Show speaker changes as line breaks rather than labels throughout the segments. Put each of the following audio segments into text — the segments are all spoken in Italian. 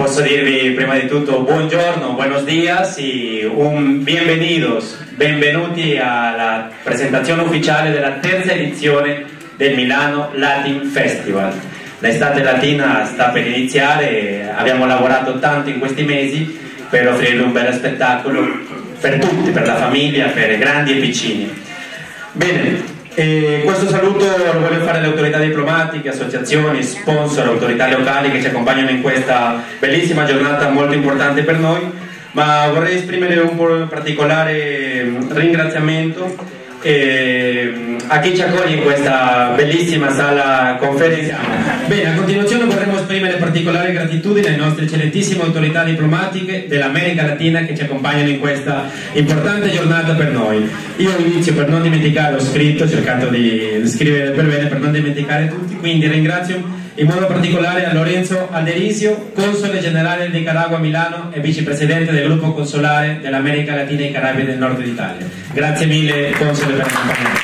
posso dirvi prima di tutto buongiorno, buenos días y benvenuti alla presentazione ufficiale della terza edizione del Milano Latin Festival. L'estate latina sta per iniziare e abbiamo lavorato tanto in questi mesi per offrire un bel spettacolo per tutti, per la famiglia, per grandi e piccini. Bene. Questo saluto lo voglio fare alle autorità diplomatiche, associazioni, sponsor, autorità locali che ci accompagnano in questa bellissima giornata molto importante per noi, ma vorrei esprimere un particolare ringraziamento a chi ci accoglie in questa bellissima sala conferenziale. Bene, a continuazione vorremmo esprimere particolare gratitudine alle nostre eccellentissime autorità diplomatiche dell'America Latina che ci accompagnano in questa importante giornata per noi. Io inizio per non dimenticare, ho scritto, cercato di scrivere per bene per non dimenticare tutti, quindi ringrazio in modo particolare a Lorenzo Alderisio, console generale del Nicaragua a Milano e vicepresidente del gruppo consolare dell'America Latina e i Caraibi del Nord d'Italia. Grazie mille, console, per accompagnarci.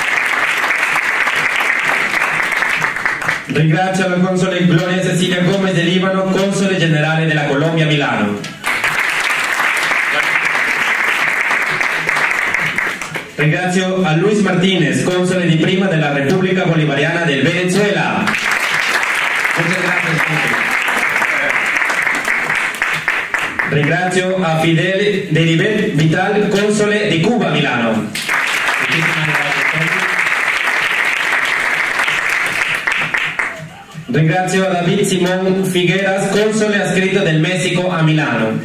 Ringrazio la console Gloria Cecilia Gomez del Libano, console generale della Colombia a Milano. Ringrazio a Luis Martinez, console di prima della Repubblica Bolivariana del Venezuela. Muchas gracias. Ringrazio a Fidel Deribet Vital, console di Cuba a Milano. Ringrazio a David Simón Figueras, console adscrito del Messico a Milano.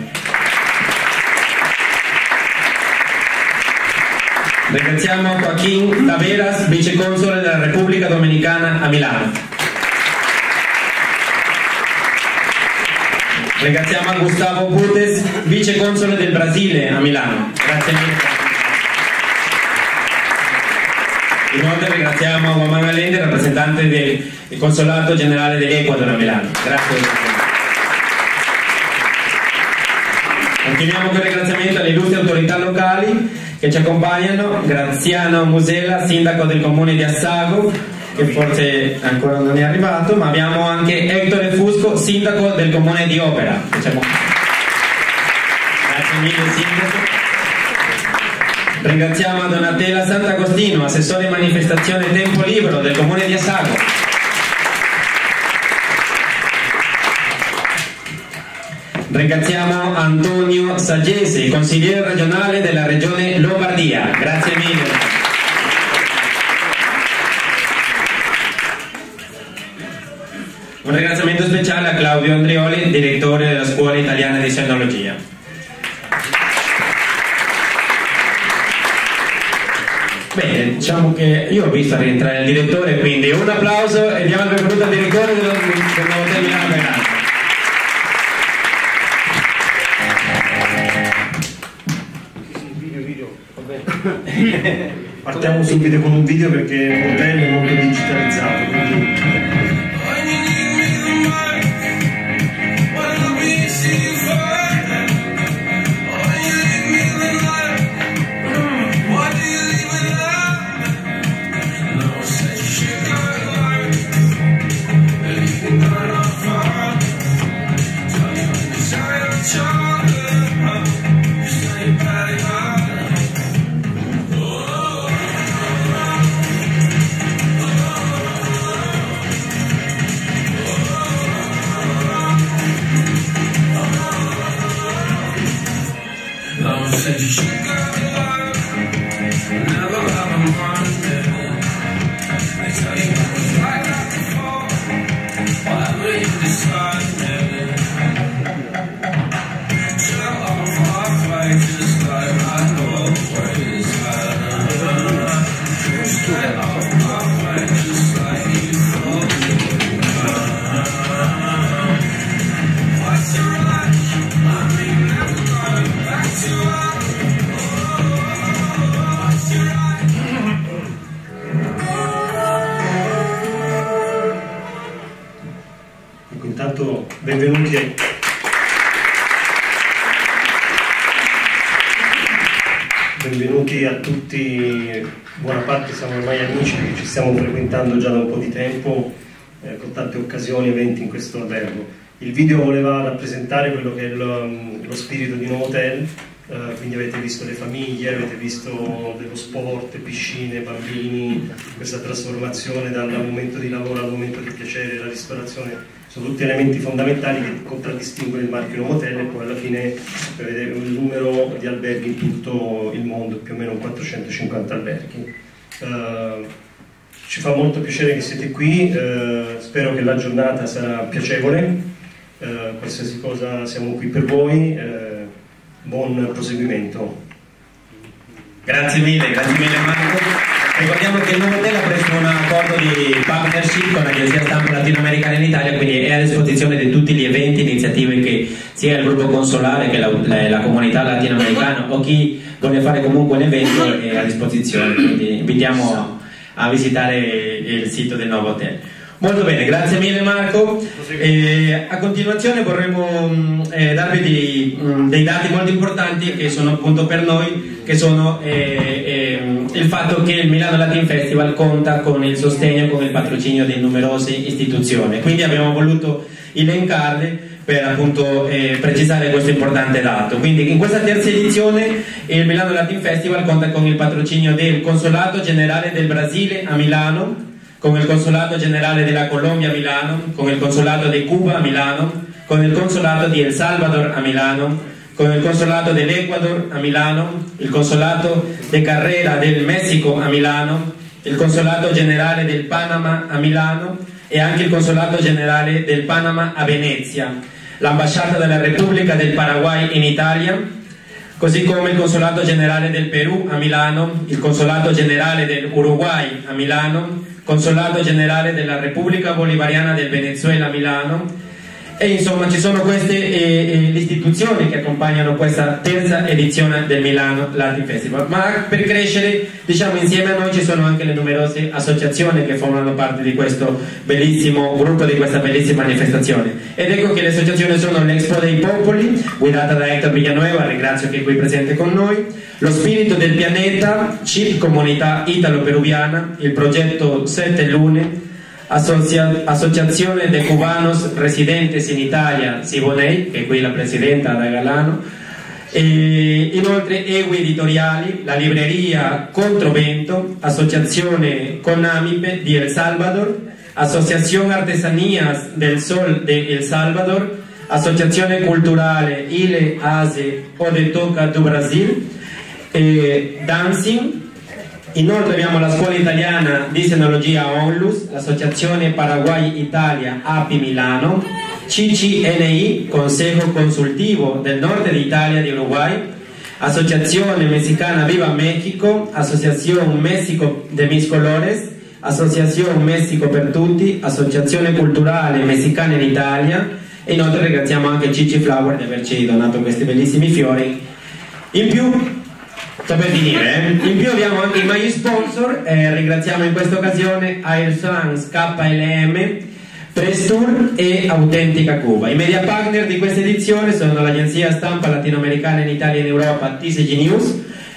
Ringraziamo a Joaquín Taveras, viceconsole della Repubblica Dominicana a Milano. Ringraziamo a Gustavo Burdes, viceconsole del Brasile a Milano. Grazie mille. Inoltre ringraziamo a Juan Allende, rappresentante del Consolato Generale dell'Ecuador a Milano. Grazie. Continuiamo con il ringraziamento alle illustri autorità locali che ci accompagnano. Graziano Musella, sindaco del comune di Assago, che forse ancora non è arrivato, ma abbiamo anche Ettore Fusco, sindaco del comune di Opera. Grazie mille, sindaco. Ringraziamo a Donatella Sant'Agostino, assessore manifestazione Tempo Libero del comune di Assago. Ringraziamo Antonio Saggese, consigliere regionale della regione Lombardia. Grazie mille. Un ringraziamento speciale a Claudio Andrioli, direttore della Scuola Italiana di Scenologia. Bene, diciamo che io ho visto rientrare il direttore, quindi un applauso e diamo il benvenuto al direttore del nuovo Milano Verano.
Partiamo subito con un video perché il modello è molto digitalizzato, quindi... Intanto benvenuti a tutti, buona parte siamo ormai amici, che ci stiamo frequentando già da un po' di tempo, con tante occasioni, eventi in questo albergo. Il video voleva rappresentare quello che è lo spirito di Novotel, quindi avete visto le famiglie, avete visto dello sport, piscine, bambini, questa trasformazione dal momento di lavoro al momento di piacere, la ristorazione. Sono tutti elementi fondamentali che contraddistinguono il marchio Novotel, e poi alla fine vedere un numero di alberghi in tutto il mondo, più o meno 450 alberghi. Ci fa molto piacere che siete qui, spero che la giornata sarà piacevole, qualsiasi cosa siamo qui per voi, buon proseguimento.
Grazie mille Marco. Ricordiamo che il Novotel ha preso un accordo di partnership con l'Agenzia Stampa Latinoamericana in Italia, quindi è a disposizione di tutti gli eventi, iniziative che sia il gruppo consolare che la comunità latinoamericana o chi vuole fare comunque un evento è a disposizione, quindi invitiamo a visitare il sito del Novotel. Molto bene, grazie mille Marco. A continuazione vorremmo darvi dei dati molto importanti che sono appunto per noi, che sono il fatto che il Milano Latin Festival conta con il sostegno, con il patrocinio di numerose istituzioni, quindi abbiamo voluto elencarle per appunto precisare questo importante dato. Quindi in questa terza edizione il Milano Latin Festival conta con il patrocinio del Consolato Generale del Brasile a Milano, con il Consolato Generale della Colombia a Milano, con il Consolato di Cuba a Milano, con il Consolato di El Salvador a Milano, con il Consolato dell'Ecuador a Milano, il Consolato de Carrera del Messico a Milano, il Consolato Generale del Panama a Milano e anche il Consolato Generale del Panama a Venezia, l'Ambasciata della Repubblica del Paraguay in Italia, così come il Consolato Generale del Perù a Milano, il Consolato Generale del Uruguay a Milano, Consolato Generale della Repubblica Bolivariana del Venezuela a Milano, e insomma ci sono queste le istituzioni che accompagnano questa terza edizione del Milano Latin Festival. Ma per crescere, diciamo, insieme a noi ci sono anche le numerose associazioni che formano parte di questo bellissimo gruppo, di questa bellissima manifestazione, ed ecco che le associazioni sono l'Expo dei Popoli, guidata da Hector Villanueva, ringrazio che è qui presente con noi, lo Spirito del Pianeta, CIP Comunità Italo-Peruviana, il progetto Sette Lune, Associazione de Cubanos Residentes in Italia, Siboney, che è qui la presidenta da Galano, e inoltre Equi Editoriali, la libreria Controvento, Associazione Conamipe di El Salvador, Associazione Artesanías del Sol de El Salvador, Associazione Culturale Ile Ase o de Toca do Brasil, Dancing. Inoltre abbiamo la Scuola Italiana di Senologia Onlus, l'Associazione Paraguay Italia API Milano, CCNI, Consejo Consultivo del Norte d'Italia di Uruguay, Associazione Mexicana Viva México, Asociación México de Mis Colores, Associación México per Tutti, Associazione Culturale Messicana in Italia, e inoltre ringraziamo anche Cici Flower di averci donato questi bellissimi fiori. In più, sto per finire, in più abbiamo anche i maggiori sponsor, ringraziamo in questa occasione Air France, KLM, Press Tour e Autentica Cuba. I media partner di questa edizione sono l'Agenzia Stampa Latinoamericana in Italia e in Europa, TCG News,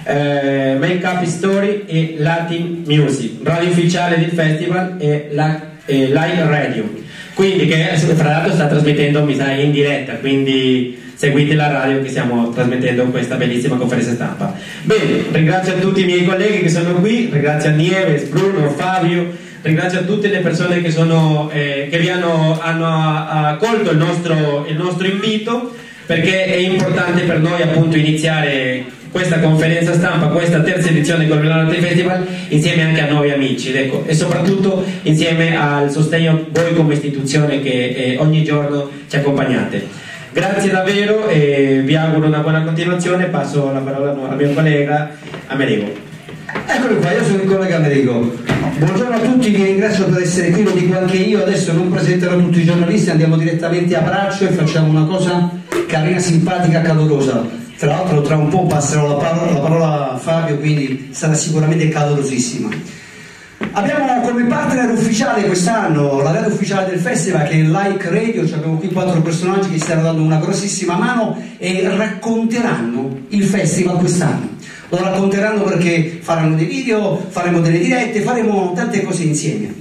Make Up Story e Latin Music, radio ufficiale del festival e Live Radio, quindi che fra l'altro sta trasmettendo, mi sa, in diretta, quindi seguite la radio che stiamo trasmettendo questa bellissima conferenza stampa. Bene, ringrazio a tutti i miei colleghi che sono qui, ringrazio a Nieves, Bruno, Fabio, ringrazio a tutte le persone che, che vi hanno accolto il nostro invito, perché è importante per noi appunto iniziare questa conferenza stampa, questa terza edizione del Milano Latin Festival insieme anche a noi amici, ecco, e soprattutto insieme al sostegno voi come istituzione che ogni giorno ci accompagnate. Grazie davvero e vi auguro una buona continuazione. Passo la parola al mio collega Amerigo.
Eccolo qua, io sono il collega Amerigo. Buongiorno a tutti, vi ringrazio per essere qui, lo dico anche io. Adesso non presenterò tutti i giornalisti, andiamo direttamente a braccio e facciamo una cosa carina, simpatica, calorosa. Tra l'altro tra un po' passerò la parola a Fabio, quindi sarà sicuramente calorosissima. Abbiamo come partner ufficiale quest'anno la radio ufficiale del festival, che è Like Radio. Abbiamo qui 4 personaggi che stanno dando una grossissima mano e racconteranno il festival quest'anno. Lo racconteranno perché faranno dei video, faremo delle dirette, faremo tante cose insieme.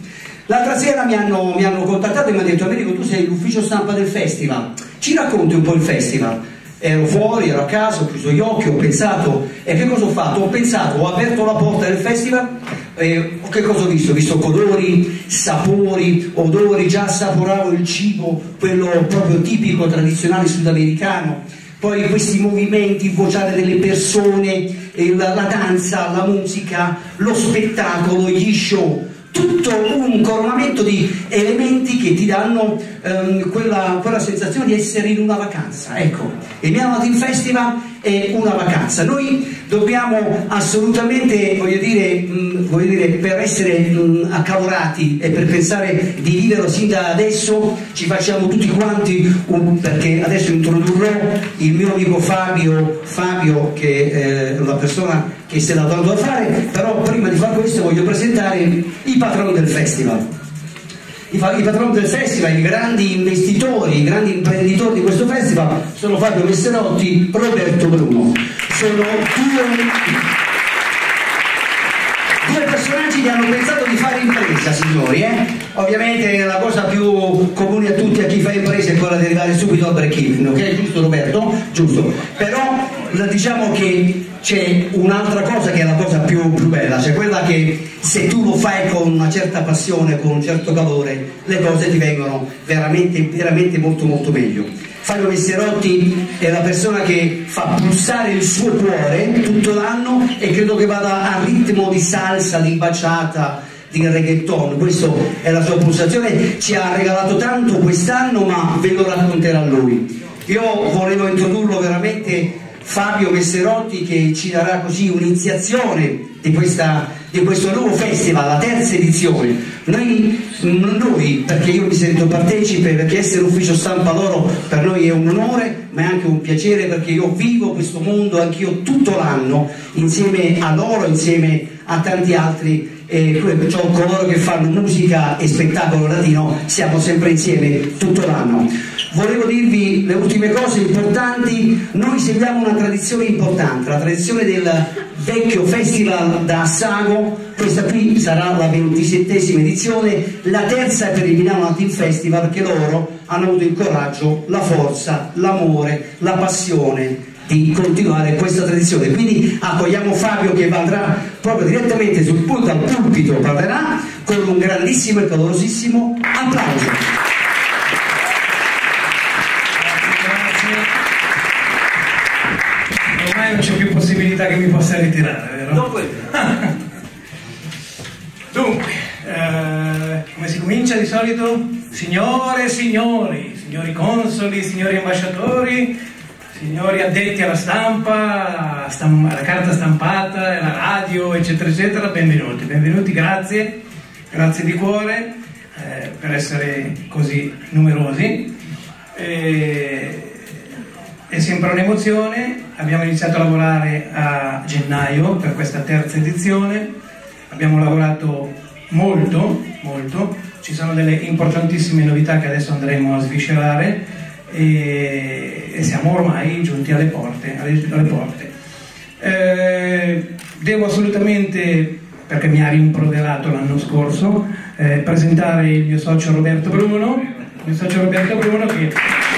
L'altra sera mi hanno contattato e mi hanno detto: Americo, tu sei l'ufficio stampa del festival, ci racconti un po' il festival? Ero fuori, ero a casa, ho chiuso gli occhi, ho pensato, e che cosa ho fatto? Ho aperto la porta del festival, che cosa ho visto? Ho visto colori, sapori, odori, già assaporavo il cibo, quello proprio tipico, tradizionale sudamericano, poi questi movimenti, il vociare delle persone, la danza, la musica, lo spettacolo, gli show, tutto un coronamento di elementi che ti danno quella sensazione di essere in una vacanza. Ecco, il Milano Latin Festival è una vacanza. Noi dobbiamo assolutamente, voglio dire, per essere accavorati e per pensare di viverlo sin da adesso, ci facciamo tutti quanti perché adesso introdurrò il mio amico Fabio, che è la persona che si è dato da fare, però prima di fare questo voglio presentare i patroni del festival. I patroni del festival, i grandi investitori, i grandi imprenditori di questo festival sono Fabio Messerotti, Roberto Bruno. Sono due personaggi che hanno pensato di fare impresa, signori, Ovviamente la cosa più comune a tutti, a chi fa impresa, è quella di arrivare subito al break-even, ok? Giusto Roberto? Giusto. Però diciamo che c'è un'altra cosa che è la cosa più bella, cioè quella che se tu lo fai con una certa passione, con un certo calore, le cose ti vengono veramente molto meglio. Fabio Messerotti è la persona che fa pulsare il suo cuore tutto l'anno e credo che vada a ritmo di salsa, di baciata, di reggaeton. Questa è la sua pulsazione, ci ha regalato tanto quest'anno, ma ve lo racconterà lui. Io volevo introdurlo veramente Fabio Messerotti, che ci darà così un'iniziazione di questo nuovo festival, la terza edizione. Noi, perché io mi sento partecipe, perché essere ufficio stampa loro per noi è un onore, ma è anche un piacere, perché io vivo questo mondo anch'io tutto l'anno insieme a loro, insieme a tanti altri, cioè coloro che fanno musica e spettacolo latino, siamo sempre insieme tutto l'anno. Volevo dirvi le ultime cose importanti. Noi seguiamo una tradizione importante, la tradizione del vecchio festival da Sago. Questa qui sarà la 27esima edizione, la terza è per il Milano Latin Festival, che loro hanno avuto il coraggio, la forza, l'amore, la passione di continuare questa tradizione. Quindi accogliamo Fabio, che andrà proprio direttamente dal pulpito, parlerà con un grandissimo e calorosissimo applauso.
Ormai non c'è più possibilità che mi possa ritirare, vero?
No,
Dunque, come si comincia di solito? Signore e signori consoli, signori ambasciatori, signori addetti alla stampa, alla carta stampata, alla radio, eccetera eccetera, benvenuti, grazie di cuore per essere così numerosi. È sempre un'emozione. Abbiamo iniziato a lavorare a gennaio per questa terza edizione, abbiamo lavorato molto, ci sono delle importantissime novità che adesso andremo a sviscerare e siamo ormai giunti alle porte. Devo assolutamente, perché mi ha rimproverato l'anno scorso, presentare il mio socio Roberto Bruno, che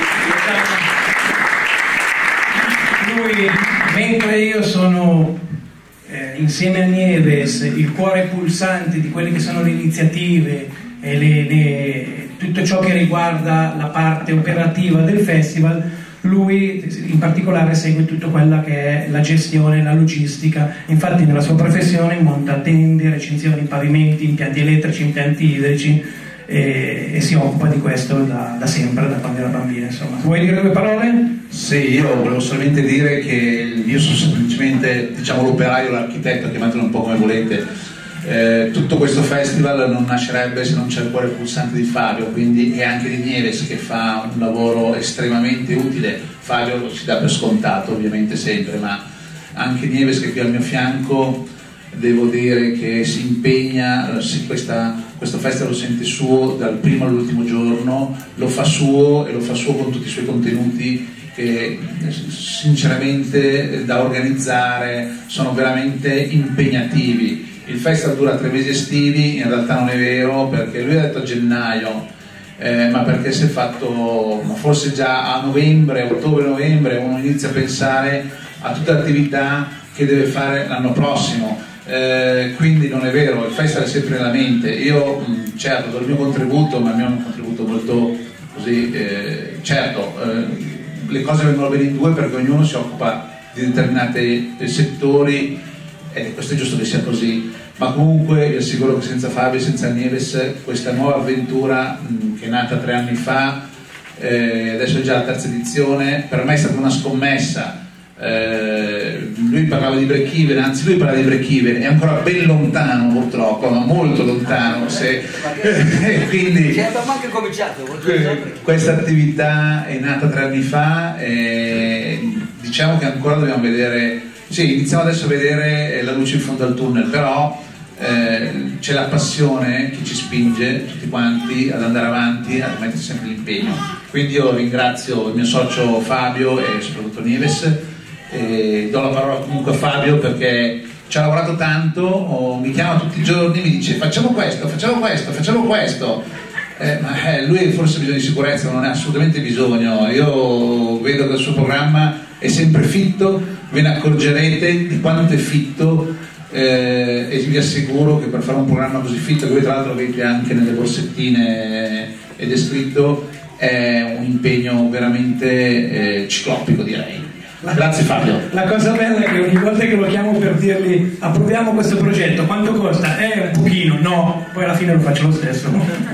lui, mentre io sono insieme a Nieves il cuore pulsante di quelle che sono le iniziative e tutto ciò che riguarda la parte operativa del festival, lui in particolare segue tutto quella che è la gestione, la logistica. Infatti nella sua professione monta tende, recinzioni, pavimenti, impianti elettrici, impianti idrici, e si occupa di questo da sempre, da quando era bambino, insomma. Vuoi dire due parole?
Sì, io volevo solamente dire che io sono semplicemente, diciamo, l'operaio, l'architetto, chiamatelo un po' come volete. Tutto questo festival non nascerebbe se non c'è il cuore pulsante di Fabio, quindi, e anche di Nieves, che fa un lavoro estremamente utile. Fabio lo si dà per scontato ovviamente sempre, ma anche Nieves, che è qui al mio fianco, devo dire che si impegna, questo festival lo sente suo dal primo all'ultimo giorno, lo fa suo e lo fa suo con tutti i suoi contenuti, che sinceramente da organizzare sono veramente impegnativi. il festival dura 3 mesi estivi, in realtà non è vero, perché lui ha detto a gennaio, ma perché si è fatto, ma forse già a novembre, ottobre-novembre uno inizia a pensare a tutte le attività che deve fare l'anno prossimo, quindi non è vero, il festival è sempre nella mente. Io certo do il mio contributo, ma il mio è un contributo molto così, certo, le cose vengono bene in due perché ognuno si occupa di determinati settori e questo è giusto che sia così, ma comunque vi assicuro che senza Fabio e senza Nieves questa nuova avventura che è nata 3 anni fa, adesso è già la 3ª edizione, per me è stata una scommessa. Lui parlava di break even, anzi lui parla di break even, è ancora ben lontano purtroppo, ma molto lontano quindi
anche cominciato,
questa attività è nata 3 anni fa e diciamo che ancora dobbiamo vedere, sì, iniziamo adesso a vedere la luce in fondo al tunnel, però c'è la passione che ci spinge tutti quanti ad andare avanti, a mettere sempre l'impegno. Quindi io ringrazio il mio socio Fabio e soprattutto Nieves e do la parola comunque a Fabio perché ci ha lavorato tanto, mi chiama tutti i giorni, mi dice facciamo questo, ma lui forse ha bisogno di sicurezza, non ha assolutamente bisogno. Io vedo che il suo programma è sempre fitto, ve ne accorgerete di quanto è fitto, e vi assicuro che per fare un programma così fitto, che voi tra l'altro lo vedete anche nelle borsettine ed è scritto, è un impegno veramente ciclopico, direi. Grazie Fabio.
La cosa bella è che ogni volta che lo chiamo per dirgli approviamo questo progetto, quanto costa? Un pochino, no, poi alla fine lo faccio lo stesso.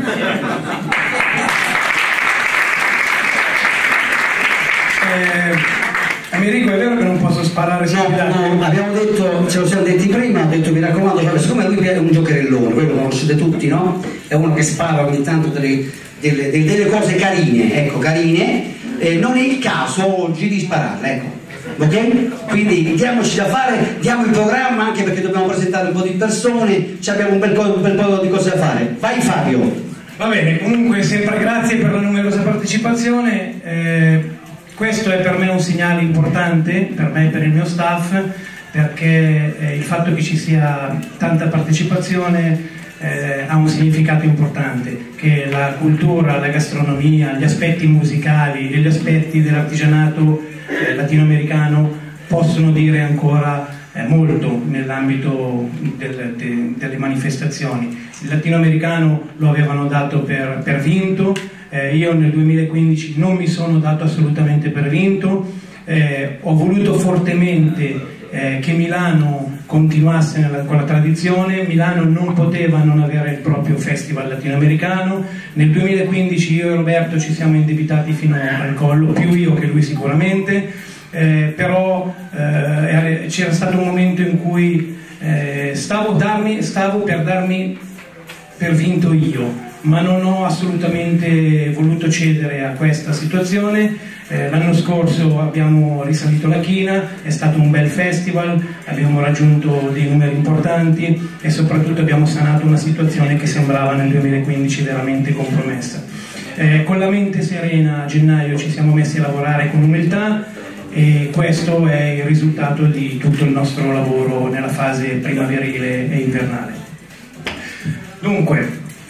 Americo, è vero che non posso sparare su
no, abbiamo detto, ce lo siamo detti prima, ho detto mi raccomando, siccome lui è un giocherellone, voi lo conoscete tutti, no? È uno che spara ogni tanto delle cose carine, ecco, carine, non è il caso oggi di spararle, ecco. Ok? Quindi diamoci da fare, diamo il programma anche perché dobbiamo presentare un po' di persone, abbiamo un bel po' di cose da fare. Vai Fabio.
Va bene, comunque sempre grazie per la numerosa partecipazione. Questo è per me un segnale importante, per me e per il mio staff, perché il fatto che ci sia tanta partecipazione ha un significato importante, che la cultura, la gastronomia, gli aspetti musicali e gli aspetti dell'artigianato latinoamericano possono dire ancora molto nell'ambito delle manifestazioni. Il latinoamericano lo avevano dato per vinto, io nel 2015 non mi sono dato assolutamente per vinto, ho voluto fortemente che Milano continuasse con la tradizione. Milano non poteva non avere il proprio festival latinoamericano. Nel 2015 io e Roberto ci siamo indebitati fino al collo, più io che lui sicuramente, però c'era stato un momento in cui stavo per darmi per vinto io, ma non ho assolutamente voluto cedere a questa situazione. L'anno scorso abbiamo risalito la china, è stato un bel festival, abbiamo raggiunto dei numeri importanti e soprattutto abbiamo sanato una situazione che sembrava nel 2015 veramente compromessa. Con la mente serena a gennaio ci siamo messi a lavorare con umiltà e questo è il risultato di tutto il nostro lavoro nella fase primaverile e invernale. Dunque,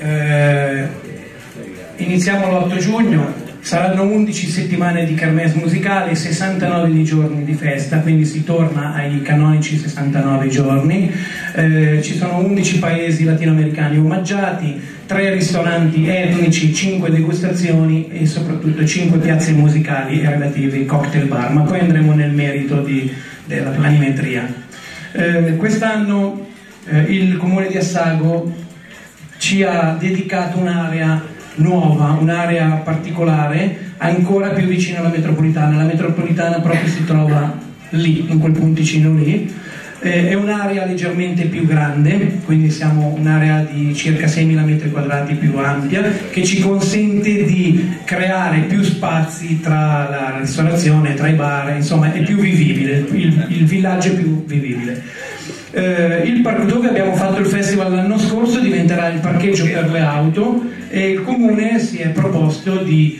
iniziamo l'8 giugno, saranno 11 settimane di kermesse musicale, 69 di giorni di festa, quindi si torna ai canonici 69 giorni. Ci sono 11 paesi latinoamericani omaggiati, 3 ristoranti etnici, 5 degustazioni e soprattutto 5 piazze musicali e relativi cocktail bar, ma poi andremo nel merito della planimetria. Quest'anno il Comune di Assago ci ha dedicato un'area nuova, un'area particolare, ancora più vicina alla metropolitana. La metropolitana proprio si trova lì, in quel punticino lì. È un'area leggermente più grande, quindi siamo un'area di circa 6.000 metri quadrati più ampia, che ci consente di creare più spazi tra la ristorazione, tra i bar, insomma è più vivibile, il villaggio è più vivibile. Il parco dove abbiamo fatto il festival l'anno scorso diventerà il parcheggio per le auto e il comune si è proposto di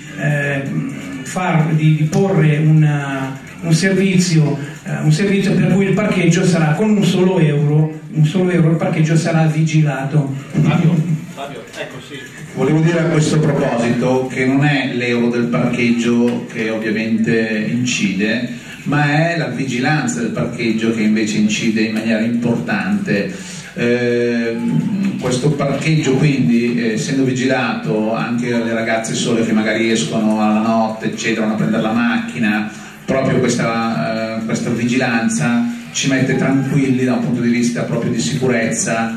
porre un servizio per cui il parcheggio sarà con un solo euro un solo euro, il parcheggio sarà vigilato.
Fabio, ecco sì. Volevo dire a questo proposito che non è l'euro del parcheggio che ovviamente incide, ma è la vigilanza del parcheggio che invece incide in maniera importante. Questo parcheggio quindi, essendo vigilato, anche alle ragazze sole che magari escono alla notte eccetera, vanno a prendere la macchina, proprio questa vigilanza ci mette tranquilli da un punto di vista proprio di sicurezza,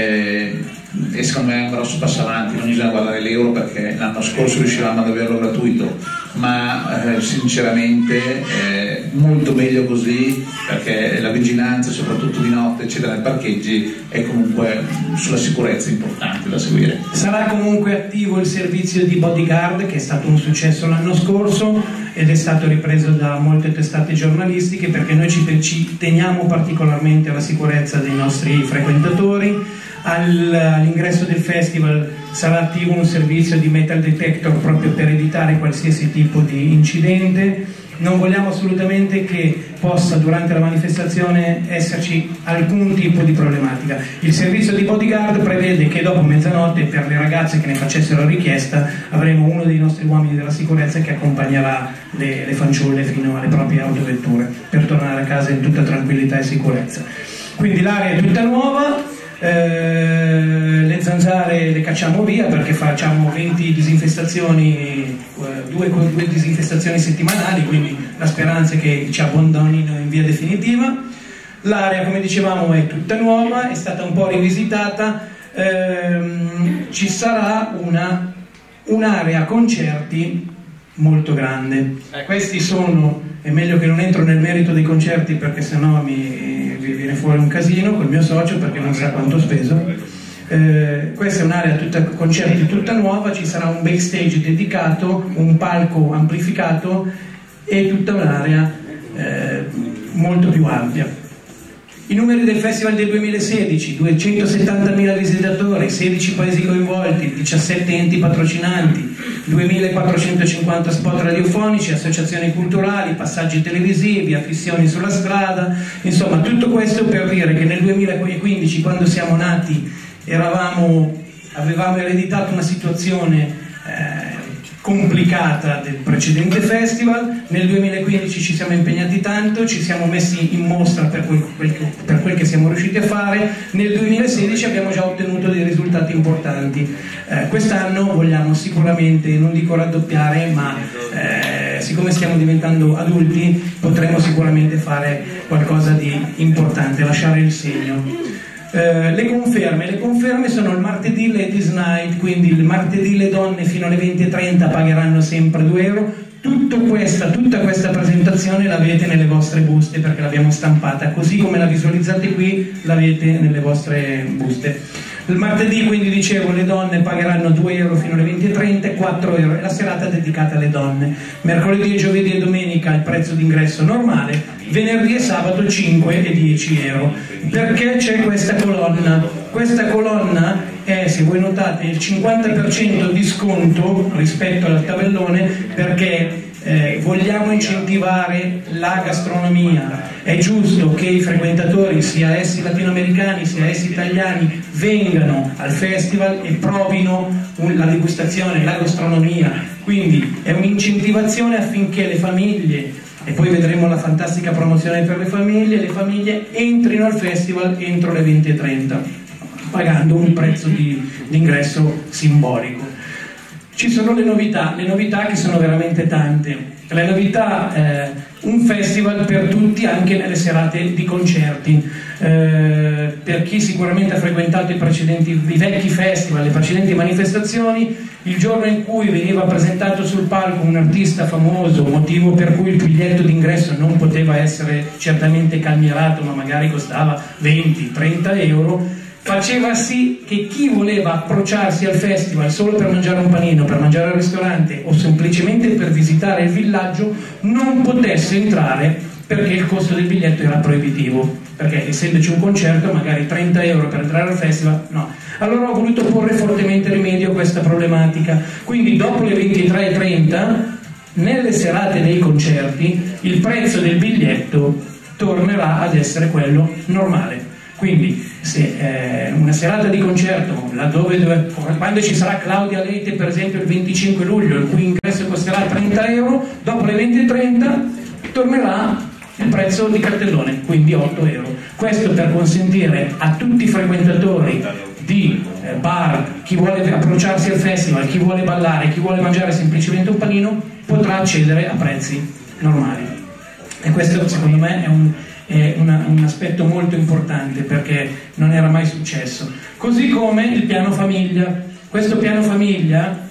e secondo me è un grosso passo avanti. Non bisogna guardare l'euro perché l'anno scorso riuscivamo ad averlo gratuito, ma sinceramente molto meglio così, perché la vigilanza soprattutto di notte eccetera nei parcheggi è comunque sulla sicurezza importante da seguire.
Sarà comunque attivo il servizio di bodyguard, che è stato un successo l'anno scorso ed è stato ripreso da molte testate giornalistiche, perché noi ci teniamo particolarmente alla sicurezza dei nostri frequentatori. All'ingresso del festival sarà attivo un servizio di metal detector proprio per evitare qualsiasi tipo di incidente. Non vogliamo assolutamente che possa durante la manifestazione esserci alcun tipo di problematica. Il servizio di bodyguard prevede che dopo mezzanotte, per le ragazze che ne facessero richiesta, avremo uno dei nostri uomini della sicurezza che accompagnerà le fanciulle fino alle proprie autovetture per tornare a casa in tutta tranquillità e sicurezza. Quindi l'area è tutta nuova. Le zanzare le cacciamo via perché facciamo 20 disinfestazioni, due disinfestazioni settimanali, quindi la speranza è che ci abbandonino in via definitiva. L'area, come dicevamo, è tutta nuova, è stata un po' rivisitata, ci sarà un'area concerti molto grande. Questi sono, è meglio che non entro nel merito dei concerti perché sennò viene fuori un casino col mio socio perché non sa quanto ho speso. Questa è un'area concerti tutta nuova, ci sarà un backstage dedicato, un palco amplificato e tutta un'area molto più ampia. I numeri del festival del 2016: 270.000 visitatori, 16 paesi coinvolti, 17 enti patrocinanti, 2.450 spot radiofonici, associazioni culturali, passaggi televisivi, affissioni sulla strada. Insomma, tutto questo per dire che nel 2015, quando siamo nati, avevamo ereditato una situazione complicata del precedente festival. Nel 2015 ci siamo impegnati tanto, ci siamo messi in mostra per quel che siamo riusciti a fare. Nel 2016 abbiamo già ottenuto dei risultati importanti. Quest'anno vogliamo sicuramente, non dico raddoppiare, ma siccome stiamo diventando adulti potremo sicuramente fare qualcosa di importante, lasciare il segno. Le conferme sono il martedì Ladies Night, quindi il martedì le donne fino alle 20:30 pagheranno sempre 2 euro. Tutta questa presentazione l'avete nelle vostre buste perché l'abbiamo stampata, così come la visualizzate qui l'avete nelle vostre buste. Il martedì, quindi dicevo, le donne pagheranno 2 euro fino alle 20:30 e 4 euro è la serata dedicata alle donne. Mercoledì, giovedì e domenica il prezzo d'ingresso normale, venerdì e sabato 5 e 10 euro. Perché c'è questa colonna? Questa colonna è, se voi notate, il 50% di sconto rispetto al tabellone, perché vogliamo incentivare la gastronomia. È giusto che i frequentatori, sia essi latinoamericani sia essi italiani, vengano al festival e provino la degustazione, la gastronomia. Quindi è un'incentivazione affinché le famiglie, e poi vedremo la fantastica promozione per le famiglie entrino al festival entro le 20:30 pagando un prezzo di ingresso simbolico. Ci sono le novità che sono veramente tante. Le novità, un festival per tutti anche nelle serate di concerti. Per chi sicuramente ha frequentato i vecchi festival, le precedenti manifestazioni, il giorno in cui veniva presentato sul palco un artista famoso, motivo per cui il biglietto d'ingresso non poteva essere certamente calmierato, ma magari costava 20-30 euro, faceva sì che chi voleva approcciarsi al festival solo per mangiare un panino, per mangiare al ristorante o semplicemente per visitare il villaggio non potesse entrare, perché il costo del biglietto era proibitivo, perché essendoci un concerto magari 30 euro per entrare al festival, no. Allora ho voluto porre fortemente rimedio a questa problematica, quindi dopo le 23:30 nelle serate dei concerti il prezzo del biglietto tornerà ad essere quello normale. Quindi se una serata di concerto quando ci sarà Claudia Leite per esempio il 25 luglio, il cui ingresso costerà 30 euro, dopo le 20:30 tornerà il prezzo di cartellone, quindi 8 euro. Questo per consentire a tutti i frequentatori di bar, chi vuole approcciarsi al festival, chi vuole ballare, chi vuole mangiare semplicemente un panino, potrà accedere a prezzi normali. E questo secondo me è un aspetto molto importante, perché non era mai successo. Così come il piano famiglia. Questo piano famiglia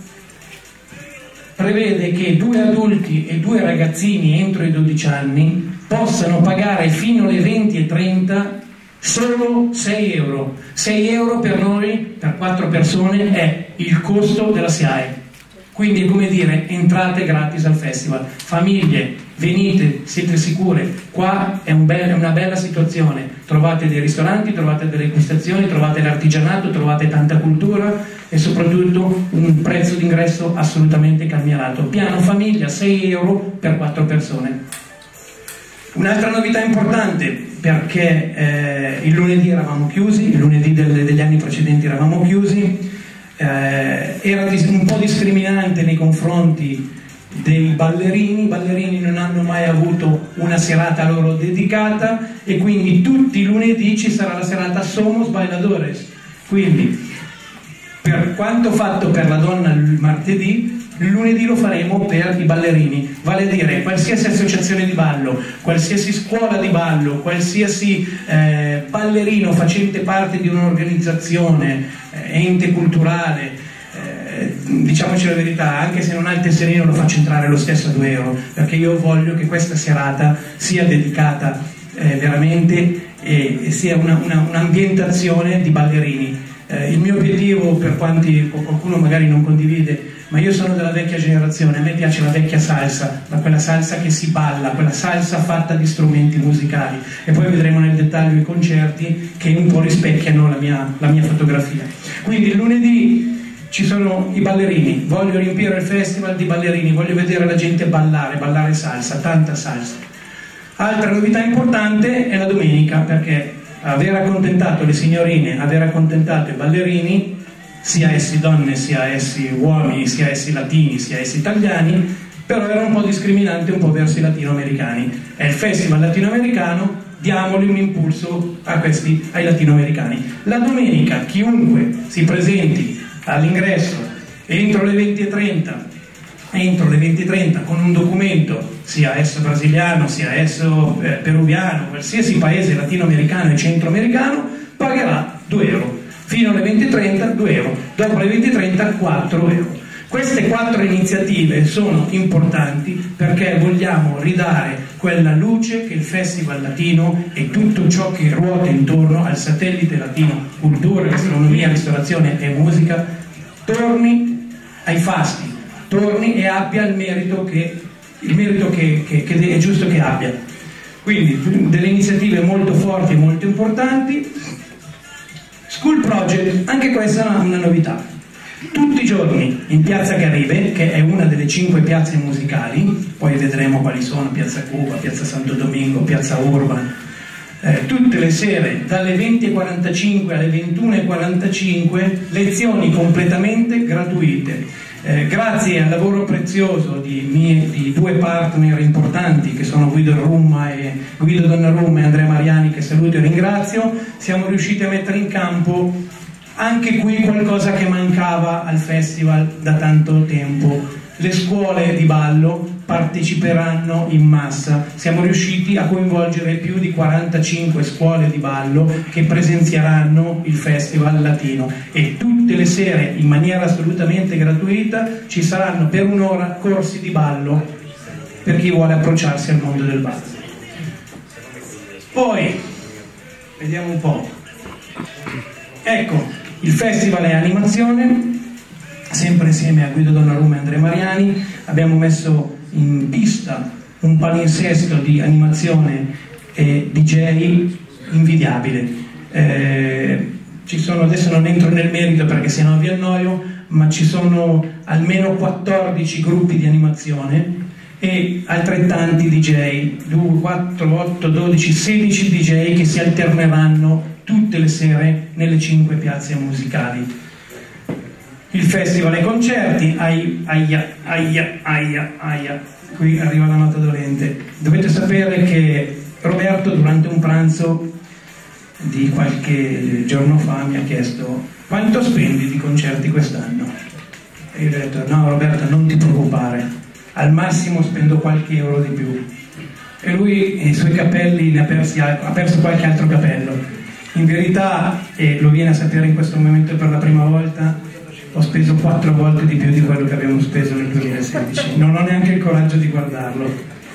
prevede che 2 adulti e 2 ragazzini entro i 12 anni possano pagare fino alle 20:30 solo 6 euro. 6 euro per noi, per 4 persone, è il costo della SIAE. Quindi è come dire, entrate gratis al festival. Famiglie, venite, siete sicure, qua è una bella situazione. Trovate dei ristoranti, trovate delle gustazioni, trovate l'artigianato, trovate tanta cultura e soprattutto un prezzo d'ingresso assolutamente calmierato. Piano famiglia, 6 euro per 4 persone. Un'altra novità importante, perché il lunedì eravamo chiusi, il lunedì degli anni precedenti eravamo chiusi, era un po' discriminante nei confronti dei ballerini. I ballerini non hanno mai avuto una serata loro dedicata e quindi tutti i lunedì ci sarà la serata Somos Bailadores. Quindi per quanto fatto per la donna il martedì, il lunedì lo faremo per i ballerini, vale a dire qualsiasi associazione di ballo, qualsiasi scuola di ballo, qualsiasi ballerino facente parte di un'organizzazione, ente culturale, diciamoci la verità, anche se non ha il tesserino lo faccio entrare lo stesso a 2 euro, perché io voglio che questa serata sia dedicata veramente e sia un'ambientazione di ballerini. Il mio obiettivo, per quanti qualcuno magari non condivide, ma io sono della vecchia generazione, a me piace la vecchia salsa, ma quella salsa che si balla, quella salsa fatta di strumenti musicali, e poi vedremo nel dettaglio i concerti che un po' rispecchiano la mia fotografia. Quindi il lunedì ci sono i ballerini, voglio riempire il festival di ballerini, voglio vedere la gente ballare salsa, tanta salsa. Altra novità importante è la domenica, perché aver accontentato le signorine, aver accontentato i ballerini, sia essi donne, sia essi uomini, sia essi latini, sia essi italiani, però era un po' discriminante un po' verso i latinoamericani. È il festival latinoamericano, diamogli un impulso ai latinoamericani. La domenica chiunque si presenti all'ingresso entro le 20:30 con un documento, sia esso brasiliano, sia esso peruviano, qualsiasi paese latinoamericano e centroamericano, pagherà 2 euro. Fino alle 20:30 2 euro, dopo le 20:30 4 euro. Queste 4 iniziative sono importanti perché vogliamo ridare quella luce che il Festival Latino e tutto ciò che ruota intorno al satellite latino, cultura, gastronomia, ristorazione e musica, torni ai fasti, torni e abbia il merito che è giusto che abbia. Quindi delle iniziative molto forti e molto importanti. School Project, anche questa è una novità. Tutti i giorni in Piazza Caribe, che è una delle 5 piazze musicali, poi vedremo quali sono: Piazza Cuba, Piazza Santo Domingo, Piazza Urban, tutte le sere dalle 20:45 alle 21:45 lezioni completamente gratuite. Grazie al lavoro prezioso di 2 partner importanti che sono Guido Donnarumma e Andrea Mariani, che saluto e ringrazio, siamo riusciti a mettere in campo anche qui qualcosa che mancava al festival da tanto tempo. Le scuole di ballo parteciperanno in massa, siamo riusciti a coinvolgere più di 45 scuole di ballo che presenzieranno il Festival Latino, e tutte le sere in maniera assolutamente gratuita ci saranno per un'ora corsi di ballo per chi vuole approcciarsi al mondo del ballo. Poi vediamo un po', ecco, il festival è animazione, sempre insieme a Guido Donnarumma e Andrea Mariani abbiamo messo in pista un palinsesto di animazione e DJ invidiabile. Ci sono, adesso non entro nel merito perché sennò vi annoio, ma ci sono almeno 14 gruppi di animazione e altrettanti DJ, 2, 4, 8, 12, 16 DJ che si alterneranno tutte le sere nelle 5 piazze musicali. Il festival e concerti, qui arriva la nota dolente. Dovete sapere che Roberto durante un pranzo di qualche giorno fa mi ha chiesto: quanto spendi di concerti quest'anno? E io gli ho detto: no Roberto, non ti preoccupare, al massimo spendo qualche euro di più. E lui i suoi capelli ha perso qualche altro capello. In verità, e lo viene a sapere in questo momento per la prima volta, ho speso 4 volte di più di quello che abbiamo speso nel 2016. Non ho neanche il coraggio di guardarlo,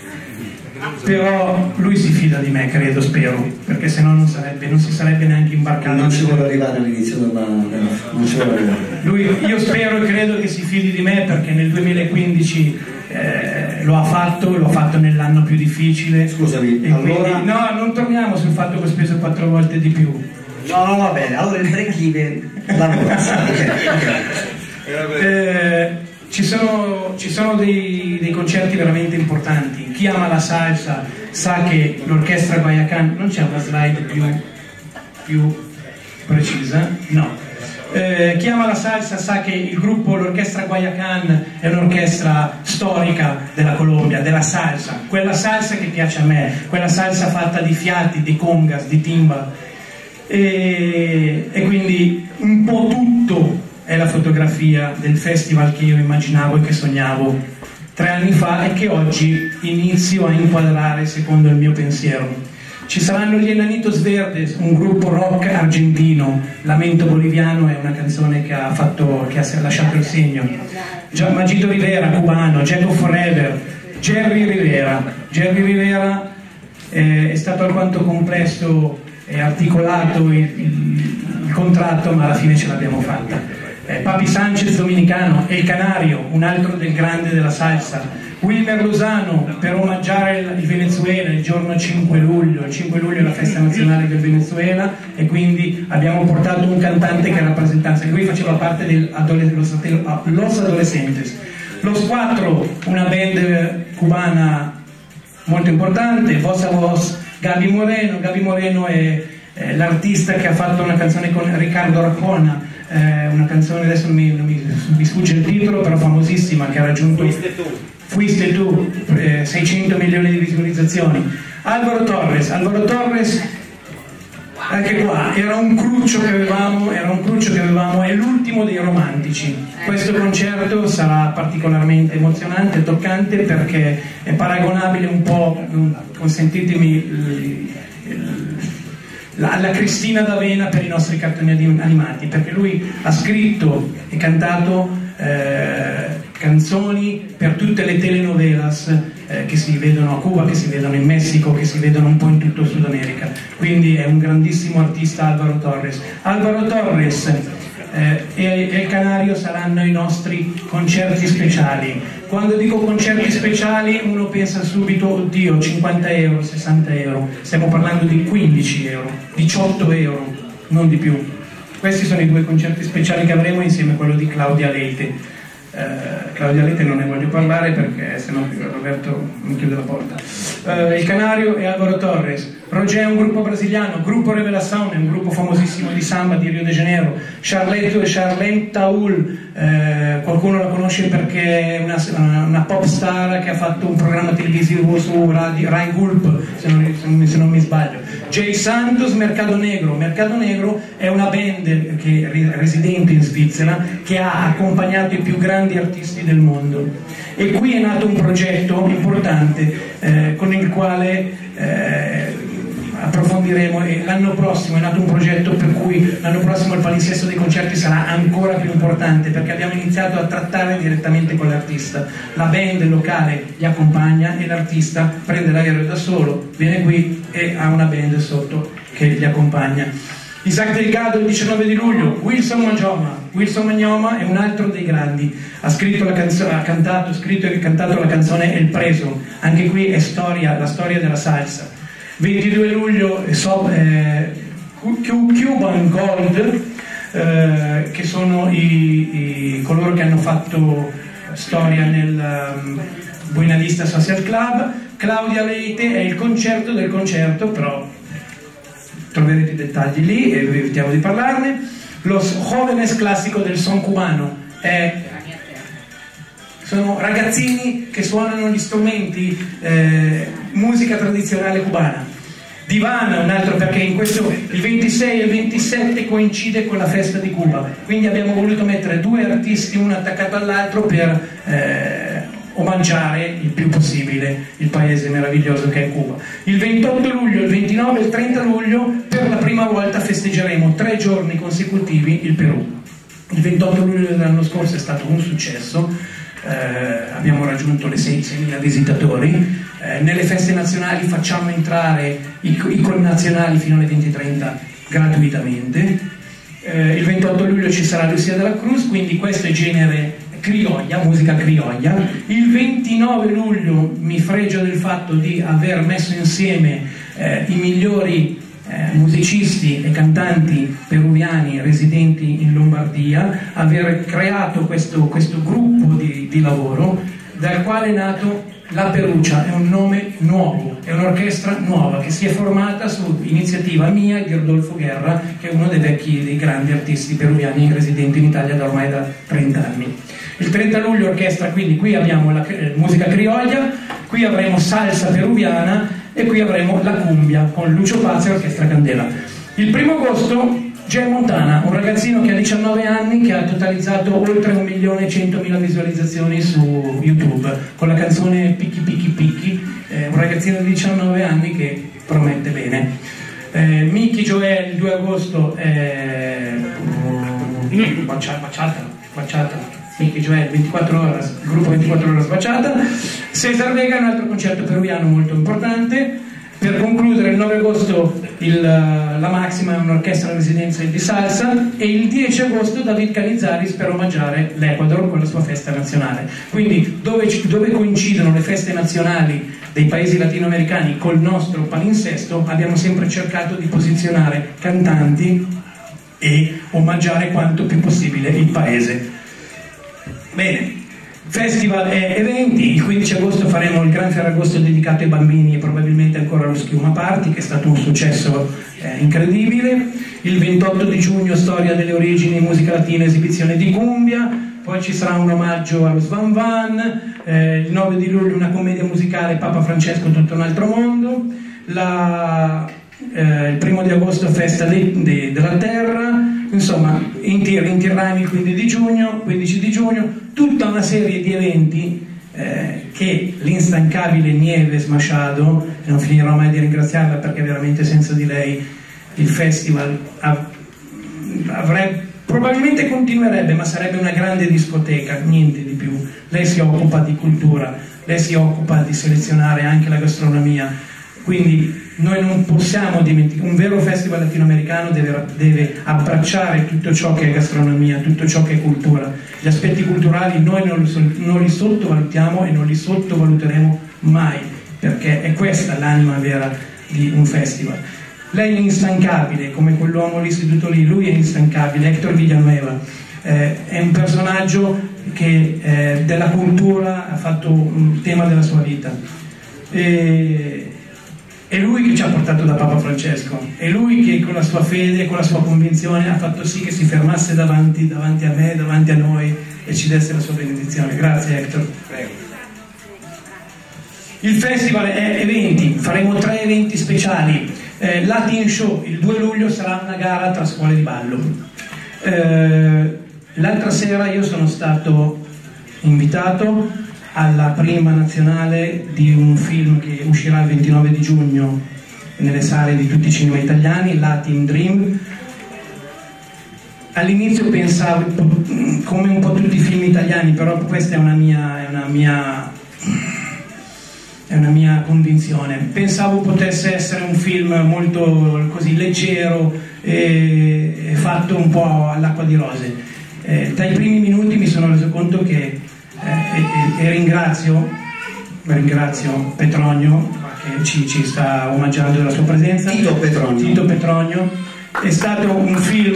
però lui si fida di me, credo, spero, perché sennò non si sarebbe neanche imbarcato.
Non ci vuole arrivare all'inizio non ci vuole arrivare.
Io spero e credo che si fidi di me, perché nel 2015 lo ha fatto nell'anno più difficile.
Scusami,
e
allora...
quindi, no, non torniamo sul fatto che ho speso 4 volte di più.
No, va bene, allora il break even l'anno prossimo.
Ci sono dei concerti veramente importanti. Chi ama la salsa sa che l'orchestra Guayacán, non c'è una slide più precisa? No. Chi ama la salsa sa che il gruppo, l'orchestra Guayacán, è un'orchestra storica della Colombia, della salsa, quella salsa che piace a me, quella salsa fatta di fiati, di congas, di timba. E quindi un po' tutto è la fotografia del festival che io immaginavo e che sognavo 3 anni fa e che oggi inizio a inquadrare secondo il mio pensiero. Ci saranno gli Enanitos Verdes, un gruppo rock argentino. Lamento Boliviano è una canzone che ha lasciato il segno. Magito Rivera, cubano. Jago Forever, Jerry Rivera è stato alquanto complesso e articolato il contratto, ma alla fine ce l'abbiamo fatta. Papi Sanchez, dominicano. El Canario, un altro del grande della salsa. Wilmer Lozano, per omaggiare il Venezuela il giorno 5 luglio. Il 5 luglio è la festa nazionale del Venezuela e quindi abbiamo portato un cantante che rappresentanza, che lui faceva parte Los Adolescentes. Los Quattro, una band cubana molto importante. Voz a Voz, Gaby Moreno è l'artista che ha fatto una canzone con Ricardo Arjona, una canzone, adesso mi sfugge il titolo, però famosissima, che ha raggiunto Fuiste tu, 600 milioni di visualizzazioni. Alvaro Torres, anche qua era un cruccio che avevamo, è l'ultimo dei romantici. Questo concerto sarà particolarmente emozionante e toccante perché è paragonabile un po', consentitemi, alla Cristina D'Avena per i nostri cartoni animati, perché lui ha scritto e cantato canzoni per tutte le telenovelas che si vedono a Cuba, che si vedono in Messico, che si vedono un po' in tutto Sud America. Quindi è un grandissimo artista Alvaro Torres e El Canario saranno i nostri concerti speciali. Quando dico concerti speciali uno pensa subito, oddio, 50 euro, 60 euro. Stiamo parlando di 15 euro, 18 euro, non di più. Questi sono i 2 concerti speciali che avremo insieme a quello di Claudia Leite. Claudia Leite non ne voglio parlare perché sennò Roberto mi chiude la porta. El Canario e Alvaro Torres. Roger è un gruppo brasiliano. Gruppo Revelação è un gruppo famosissimo di samba di Rio de Janeiro. Charlene Taul, qualcuno la conosce perché è una pop star che ha fatto un programma televisivo su Rai Gulp, se non mi sbaglio. Jay Santos, Mercado Negro è una band che residente in Svizzera che ha accompagnato i più grandi artisti del mondo, e qui è nato un progetto importante con il quale approfondiremo, e l'anno prossimo è nato un progetto per cui l'anno prossimo il palinsesto dei concerti sarà ancora più importante, perché abbiamo iniziato a trattare direttamente con l'artista. La band locale gli accompagna e l'artista prende l'aereo da solo, viene qui e ha una band sotto che gli accompagna. Isaac Delgado il 19 di luglio. Wilson Magnoma è un altro dei grandi, ha cantato e cantato la canzone El Preso, anche qui è la storia della salsa. 22 luglio Cuban Gold, che sono coloro che hanno fatto storia nel Buena Vista Social Club. Claudia Leite è il concerto del concerto, però troverete i dettagli lì e evitiamo di parlarne. Los Jóvenes classico del son cubano sono ragazzini che suonano gli strumenti, musica tradizionale cubana. Divana, un altro, perché in questo il 26 e il 27 coincide con la festa di Cuba, quindi abbiamo voluto mettere due artisti uno attaccato all'altro per omaggiare il più possibile il paese meraviglioso che è Cuba. Il 28 luglio, il 29 e il 30 luglio per la prima volta festeggeremo 3 giorni consecutivi il Perù. Il 28 luglio dell'anno scorso è stato un successo, abbiamo raggiunto le 6.000 visitatori. Nelle feste nazionali facciamo entrare i connazionali fino alle 20:30 gratuitamente. Il 28 luglio ci sarà Lucia de la Cruz, quindi questo è genere criolla, musica criolla. Il 29 luglio mi fregio del fatto di aver messo insieme i migliori musicisti e cantanti peruviani residenti in Lombardia, aver creato questo gruppo di lavoro dal quale è nato La Perugia. È un nome nuovo, è un'orchestra nuova che si è formata su iniziativa mia e di Rodolfo Guerra, che è uno dei grandi artisti peruviani residenti in Italia da ormai da 30 anni. Il 30 luglio orchestra, quindi qui abbiamo la musica criolla, qui avremo salsa peruviana e qui avremo la cumbia con Lucio Pazzi e Orchestra Candela. Il 1° agosto Jay Montana, un ragazzino che ha 19 anni, che ha totalizzato oltre 1.100.000 visualizzazioni su YouTube con la canzone Picchi Picchi Picchi, un ragazzino di 19 anni che promette bene. Mickey Joel il 2 agosto Bachata. Mickey Joel 24 ore, il gruppo 24 ore Bachata. Cesar Vega, un altro concerto peruviano molto importante. Per concludere, il 9 agosto la Maxima è un'orchestra residenza di salsa, e il 10 agosto David Canizares per omaggiare l'Ecuador con la sua festa nazionale. Quindi dove coincidono le feste nazionali dei paesi latinoamericani col nostro palinsesto, abbiamo sempre cercato di posizionare cantanti e omaggiare quanto più possibile il paese. Bene, festival e eventi. Il 15 agosto faremo il Gran Ferragosto dedicato ai bambini e probabilmente ancora lo Schiuma Party, che è stato un successo incredibile. Il 28 di giugno Storia delle origini, musica latina, esibizione di cumbia. Poi ci sarà un omaggio allo Svan Van. Il 9 di luglio una commedia musicale, Papa Francesco tutto un altro mondo. Il 1 di agosto festa della terra. Insomma, Inti Rami il 15 di giugno, tutta una serie di eventi che l'instancabile Nieves Machado, non finirò mai di ringraziarla perché veramente senza di lei il festival probabilmente continuerebbe, ma sarebbe una grande discoteca, niente di più. Lei si occupa di cultura, lei si occupa di selezionare anche la gastronomia, quindi noi non possiamo dimenticare, un vero festival latinoamericano deve abbracciare tutto ciò che è gastronomia, tutto ciò che è cultura. Gli aspetti culturali noi non li sottovalutiamo e non li sottovaluteremo mai, perché è questa l'anima vera di un festival. Lei è instancabile, come quell'uomo lì seduto lì, lui è instancabile, Héctor Villanueva, è un personaggio che della cultura ha fatto un tema della sua vita. È lui che ci ha portato da Papa Francesco, è lui che con la sua fede, con la sua convinzione ha fatto sì che si fermasse davanti a me, davanti a noi e ci desse la sua benedizione. Grazie Hector. Prego. Il festival è eventi, faremo 3 eventi speciali. Latin Show, il 2 luglio sarà una gara tra scuole di ballo. L'altra sera io sono stato invitato alla prima nazionale di un film che uscirà il 29 di giugno nelle sale di tutti i cinema italiani, Latin Dream. All'inizio pensavo, come un po' tutti i film italiani, però questa è una mia convinzione, pensavo potesse essere un film molto così leggero e fatto un po' all'acqua di rose. Dai primi minuti mi sono reso conto che e ringrazio Petronio che ci sta omaggiando della sua presenza. Tito Petronio. È stato un film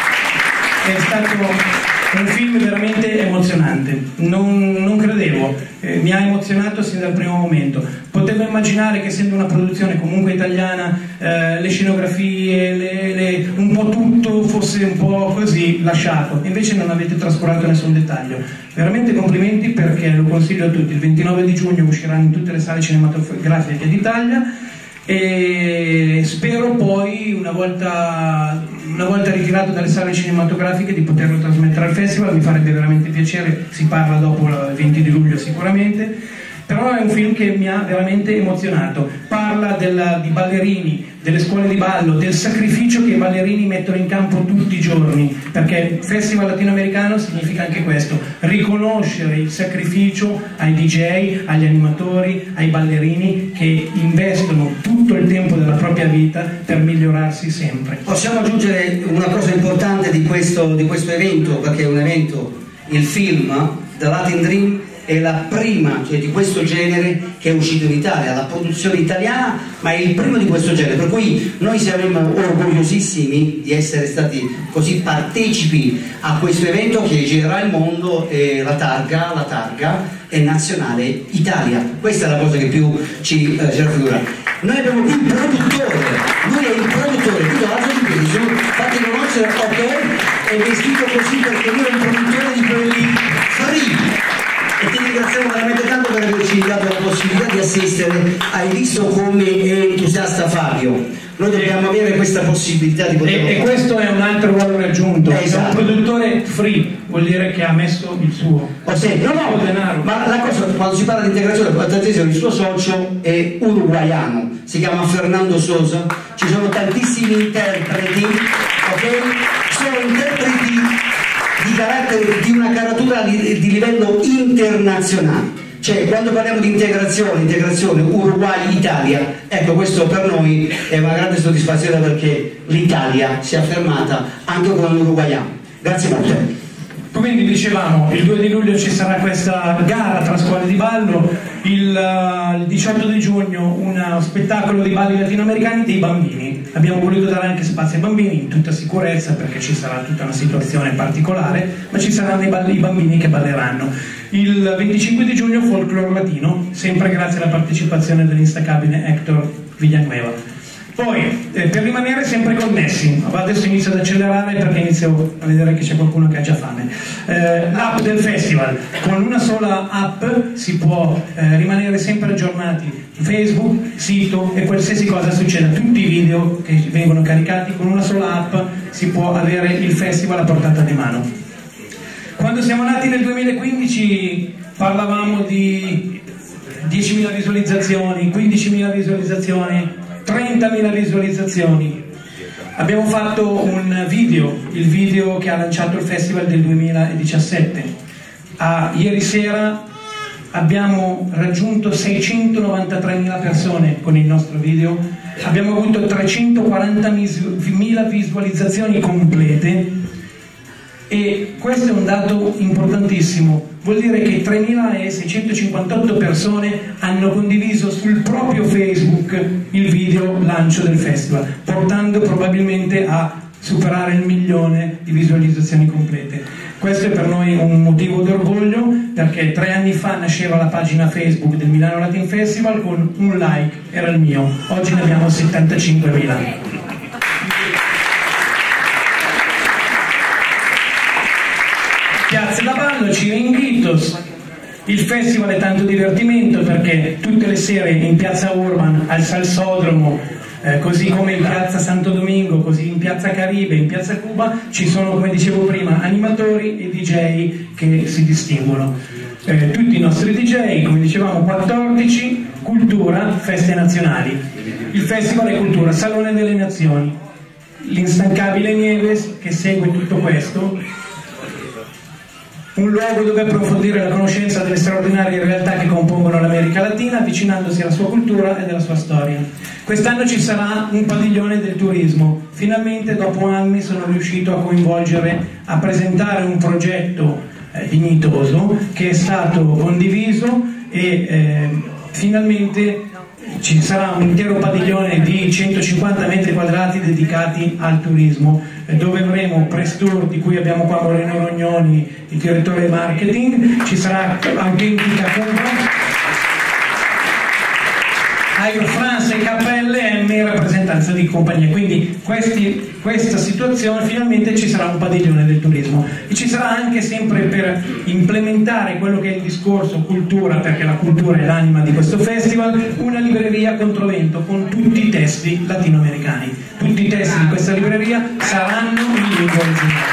veramente emozionante. Non credevo. mi ha emozionato sin dal primo momento. Potevo immaginare che, essendo una produzione comunque italiana, le scenografie, un po' tutto fosse un po' così lasciato, invece non avete trascurato nessun dettaglio. Veramente complimenti, perché lo consiglio a tutti. Il 29 di giugno usciranno in tutte le sale cinematografiche d'Italia, e spero poi, una volta ritirato dalle sale cinematografiche, di poterlo trasmettere al festival. Mi farebbe veramente piacere, si parla dopo il 20 di luglio sicuramente. Però è un film che mi ha veramente emozionato. Parla di ballerini, delle scuole di ballo, del sacrificio che i ballerini mettono in campo tutti i giorni, perché Festival Latinoamericano significa anche questo: riconoscere il sacrificio ai DJ, agli animatori, ai ballerini che investono tutto il tempo della propria vita per migliorarsi sempre.
Possiamo aggiungere una cosa importante di questo evento, perché è un evento, il film The Latin Dream è la prima, cioè, di questo genere che è uscito in Italia, la produzione italiana, ma è il primo di questo genere, per cui noi siamo orgogliosissimi di essere stati così partecipi a questo evento che girerà il mondo, e la targa è nazionale Italia. Questa è la cosa che più ci raffigura. Noi abbiamo qui il produttore, lui è il produttore, qui l'altro di piedi, sono fatti conoscere, ok, è vestito così perché lui è il produttore di quelli free. E ti ringraziamo veramente tanto per averci dato la possibilità di assistere. Hai visto come è entusiasta Fabio? Noi dobbiamo avere questa possibilità di poter
e questo è un altro valore aggiunto.
Esatto.
È un produttore free, vuol dire che ha messo il suo
denaro. Ma la cosa, quando si parla di integrazione, attenzione, il suo socio è uruguaiano, si chiama Fernando Sosa. Ci sono tantissimi interpreti, ok? Sono interpreti di carattere, di una caratura di livello internazionale. Cioè, quando parliamo di integrazione Uruguay-Italia, ecco, questo per noi è una grande soddisfazione, perché l'Italia si è affermata anche con l'uruguaiano. Grazie molte.
Quindi dicevamo, il 2 di luglio ci sarà questa gara tra scuole di ballo, il 18 di giugno uno spettacolo di balli latinoamericani dei bambini. Abbiamo voluto dare anche spazio ai bambini, in tutta sicurezza, perché ci sarà tutta una situazione particolare, ma ci saranno i bambini che balleranno. Il 25 di giugno Folklore Latino, sempre grazie alla partecipazione dell'instancabile Hector Villanueva. Poi, per rimanere sempre connessi, adesso inizio ad accelerare perché inizio a vedere che c'è qualcuno che ha già fame. L'app del festival: con una sola app si può rimanere sempre aggiornati. Facebook, sito e qualsiasi cosa succeda, tutti i video che vengono caricati, con una sola app si può avere il festival a portata di mano. Quando siamo nati nel 2015 parlavamo di 10.000 visualizzazioni, 15.000 visualizzazioni, 30.000 visualizzazioni. Abbiamo fatto un video, il video che ha lanciato il festival del 2017. Ieri sera abbiamo raggiunto 693.000 persone con il nostro video, abbiamo avuto 340.000 visualizzazioni complete, e questo è un dato importantissimo. Vuol dire che 3.658 persone hanno condiviso sul proprio Facebook il video lancio del festival, portando probabilmente a superare il 1.000.000 di visualizzazioni complete. Questo è per noi un motivo d'orgoglio, perché 3 anni fa nasceva la pagina Facebook del Milano Latin Festival con un like, era il mio, oggi ne abbiamo 75.000. Piazze da ballo, Chiringuitos. Il festival è tanto divertimento, perché tutte le sere in piazza Urban, al Salsodromo, così come in piazza Santo Domingo, così in piazza Caribe, in piazza Cuba, ci sono, come dicevo prima, animatori e DJ che si distinguono. Tutti i nostri DJ, come dicevamo, 14, cultura, feste nazionali. Il festival è cultura, Salone delle Nazioni. L'instancabile Nieves che segue tutto questo. Un luogo dove approfondire la conoscenza delle straordinarie realtà che compongono l'America Latina, avvicinandosi alla sua cultura e alla sua storia. Quest'anno ci sarà un padiglione del turismo. Finalmente, dopo anni, sono riuscito a coinvolgere, a presentare un progetto dignitoso che è stato condiviso, e finalmente ci sarà un intero padiglione di 150 metri quadrati dedicati al turismo, dove avremo press tour, di cui abbiamo qua Moreno Rognoni, il direttore marketing, ci sarà autentica compra, Air France e KLM in rappresentanza di compagnia. Quindi questa situazione, finalmente ci sarà un padiglione del turismo, e ci sarà anche, sempre per implementare quello che è il discorso cultura, perché la cultura è l'anima di questo festival, una libreria controvento con tutti i testi latinoamericani. Tutti i testi di questa libreria saranno in lingua originale.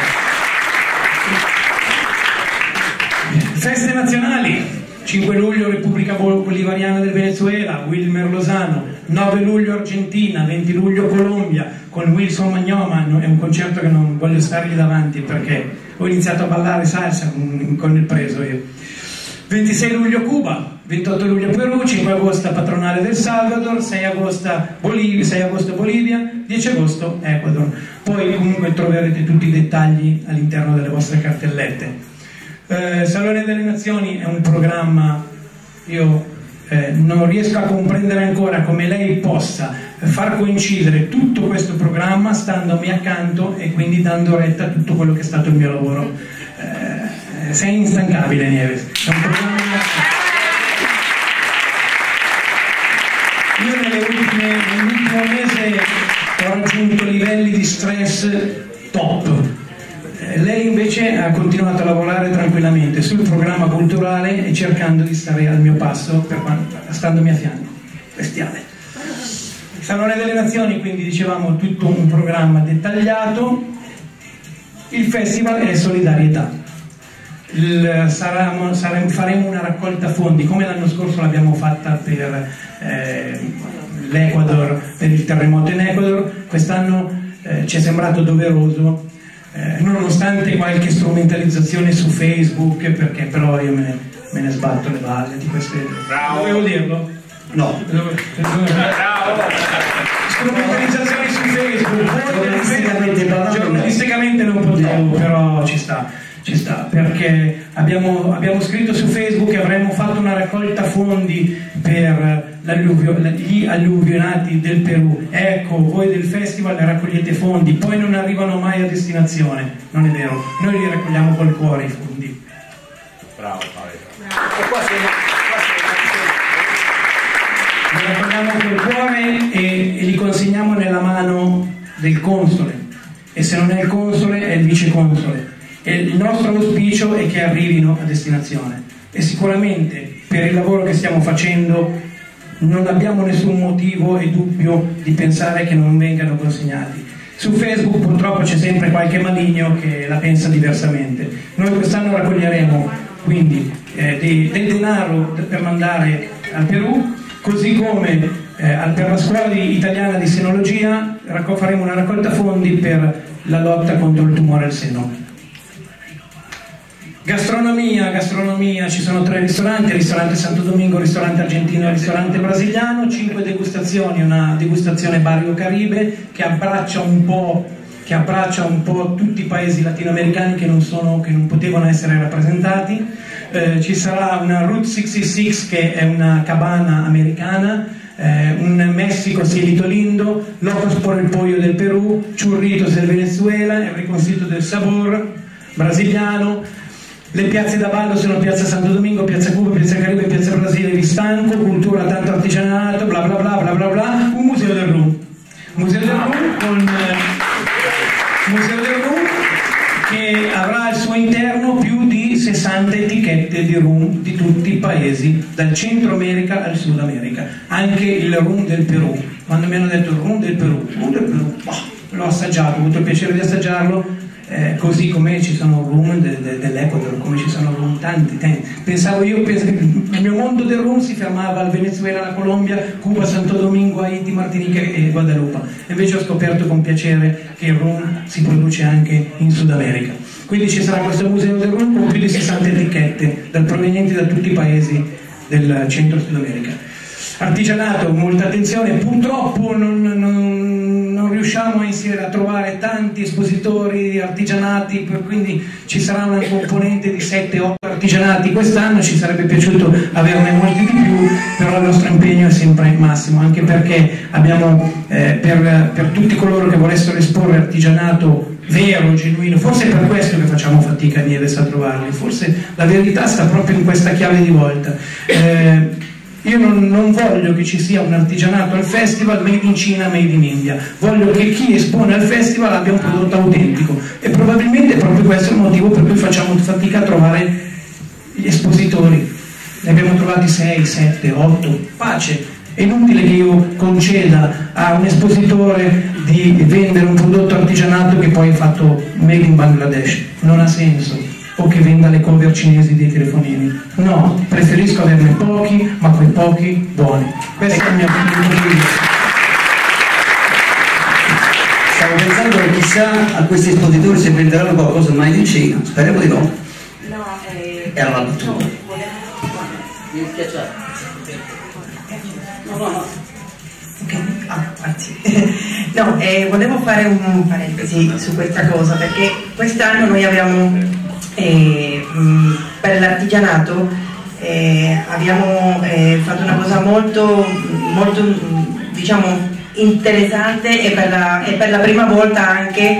Feste nazionali: 5 luglio Repubblica Bolivariana del Venezuela, Wilmer Lozano, 9 luglio Argentina, 20 luglio Colombia con Wilson Magnoman, è un concerto che non voglio stargli davanti perché ho iniziato a ballare salsa con il preso io. 26 luglio Cuba, 28 luglio Perù, 5 agosto Patronale del Salvador, 6 agosto Bolivia, 10 agosto Ecuador. Poi comunque troverete tutti i dettagli all'interno delle vostre cartellette. Salone delle Nazioni è un programma, io non riesco a comprendere ancora come lei possa far coincidere tutto questo programma standomi accanto e quindi dando retta a tutto quello che è stato il mio lavoro. Sei instancabile, Nieves. È un programma... Io nell'ultimo mese ho raggiunto livelli di stress top. Lei invece ha continuato a lavorare tranquillamente sul programma culturale e cercando di stare al mio passo, standomi a fianco. Bestiale. Salone delle Nazioni, quindi dicevamo tutto un programma dettagliato. Il festival è solidarietà. Faremo una raccolta fondi, come l'anno scorso l'abbiamo fatta per l'Ecuador, per il terremoto in Ecuador. Quest'anno ci è sembrato doveroso, nonostante qualche strumentalizzazione su Facebook, perché però io me ne sbatto le balle di queste... Bravo. Dovevo dirlo? No. Bravo. Strumentalizzazioni su Facebook, giornalisticamente non potevo, però ci sta, perché abbiamo scritto su Facebook che avremmo fatto una raccolta fondi per gli alluvionati del Perù. Ecco, voi del festival raccogliete fondi, poi non arrivano mai a destinazione. Non è vero, noi li raccogliamo col cuore i fondi.
Bravo Fabio.
Li raccogliamo col cuore e li consegniamo nella mano del console, e se non è il console è il viceconsole. E il nostro auspicio è che arrivino a destinazione, e sicuramente per il lavoro che stiamo facendo non abbiamo nessun motivo e dubbio di pensare che non vengano consegnati. Su Facebook purtroppo c'è sempre qualche maligno che la pensa diversamente. Noi quest'anno raccoglieremo quindi del denaro per mandare al Perù, così come per la scuola italiana di senologia faremo una raccolta fondi per la lotta contro il tumore al seno. Gastronomia, ci sono 3 ristoranti: ristorante Santo Domingo, ristorante argentino e ristorante brasiliano, 5 degustazioni, una degustazione Barrio Caribe che abbraccia un po' tutti i paesi latinoamericani che non potevano essere rappresentati. Ci sarà una Route 66 che è una cabana americana, un Messico Cielito Lindo, Locos por el Pollo del Perù, Churritos del Venezuela, il Riconcito del Sabor brasiliano. Le piazze da ballo sono Piazza Santo Domingo, Piazza Cuba, Piazza Caribe, Piazza Brasile, Vistanco, cultura, tanto artigianato, bla bla bla bla bla bla. Un museo del rum. Museo del rum che avrà al suo interno più di 60 etichette di rum di tutti i paesi, dal Centro America al Sud America. Anche il rum del Perù. Quando mi hanno detto il rum del Perù, l'ho assaggiato, ho avuto il piacere di assaggiarlo. Così come ci sono rum dell'Ecuador, come ci sono rum tanti. Pensavo che il mio mondo del rum si fermava al Venezuela, alla Colombia, Cuba, Santo Domingo, Haiti, Martinica e Guadalupe. Invece ho scoperto con piacere che il rum si produce anche in Sud America. Quindi ci sarà questo museo del rum con più di 60 etichette provenienti da tutti i paesi del centro Sud America. Artigianato, molta attenzione, purtroppo non non riusciamo insieme a trovare tanti espositori artigianati, quindi ci sarà una componente di 7-8 artigianati quest'anno, ci sarebbe piaciuto averne molti di più, però il nostro impegno è sempre massimo, anche perché abbiamo per tutti coloro che volessero esporre artigianato vero, genuino, forse è per questo che facciamo fatica a Nieves a trovarli, forse la verità sta proprio in questa chiave di volta. Io non voglio che ci sia un artigianato al festival made in Cina, made in India, voglio che chi espone al festival abbia un prodotto autentico, e probabilmente è proprio questo il motivo per cui facciamo fatica a trovare gli espositori. Ne abbiamo trovati 6, 7, 8, pace. È inutile che io conceda a un espositore di vendere un prodotto artigianato che poi è fatto made in Bangladesh, non ha senso. O che venda le cover cinesi dei telefonini. No, preferisco averne pochi, ma quei pochi buoni. Questa è la mia opinione.
Stavo pensando che chissà a questi espositori se venderanno qualcosa mai in Cina, speriamo di no.
No,
Era una battuta.
Mi è spiaciuto. No. Okay. No, volevo fare un parentesi su questa cosa, perché quest'anno noi abbiamo per l'artigianato abbiamo fatto una cosa molto diciamo interessante, e per la prima volta anche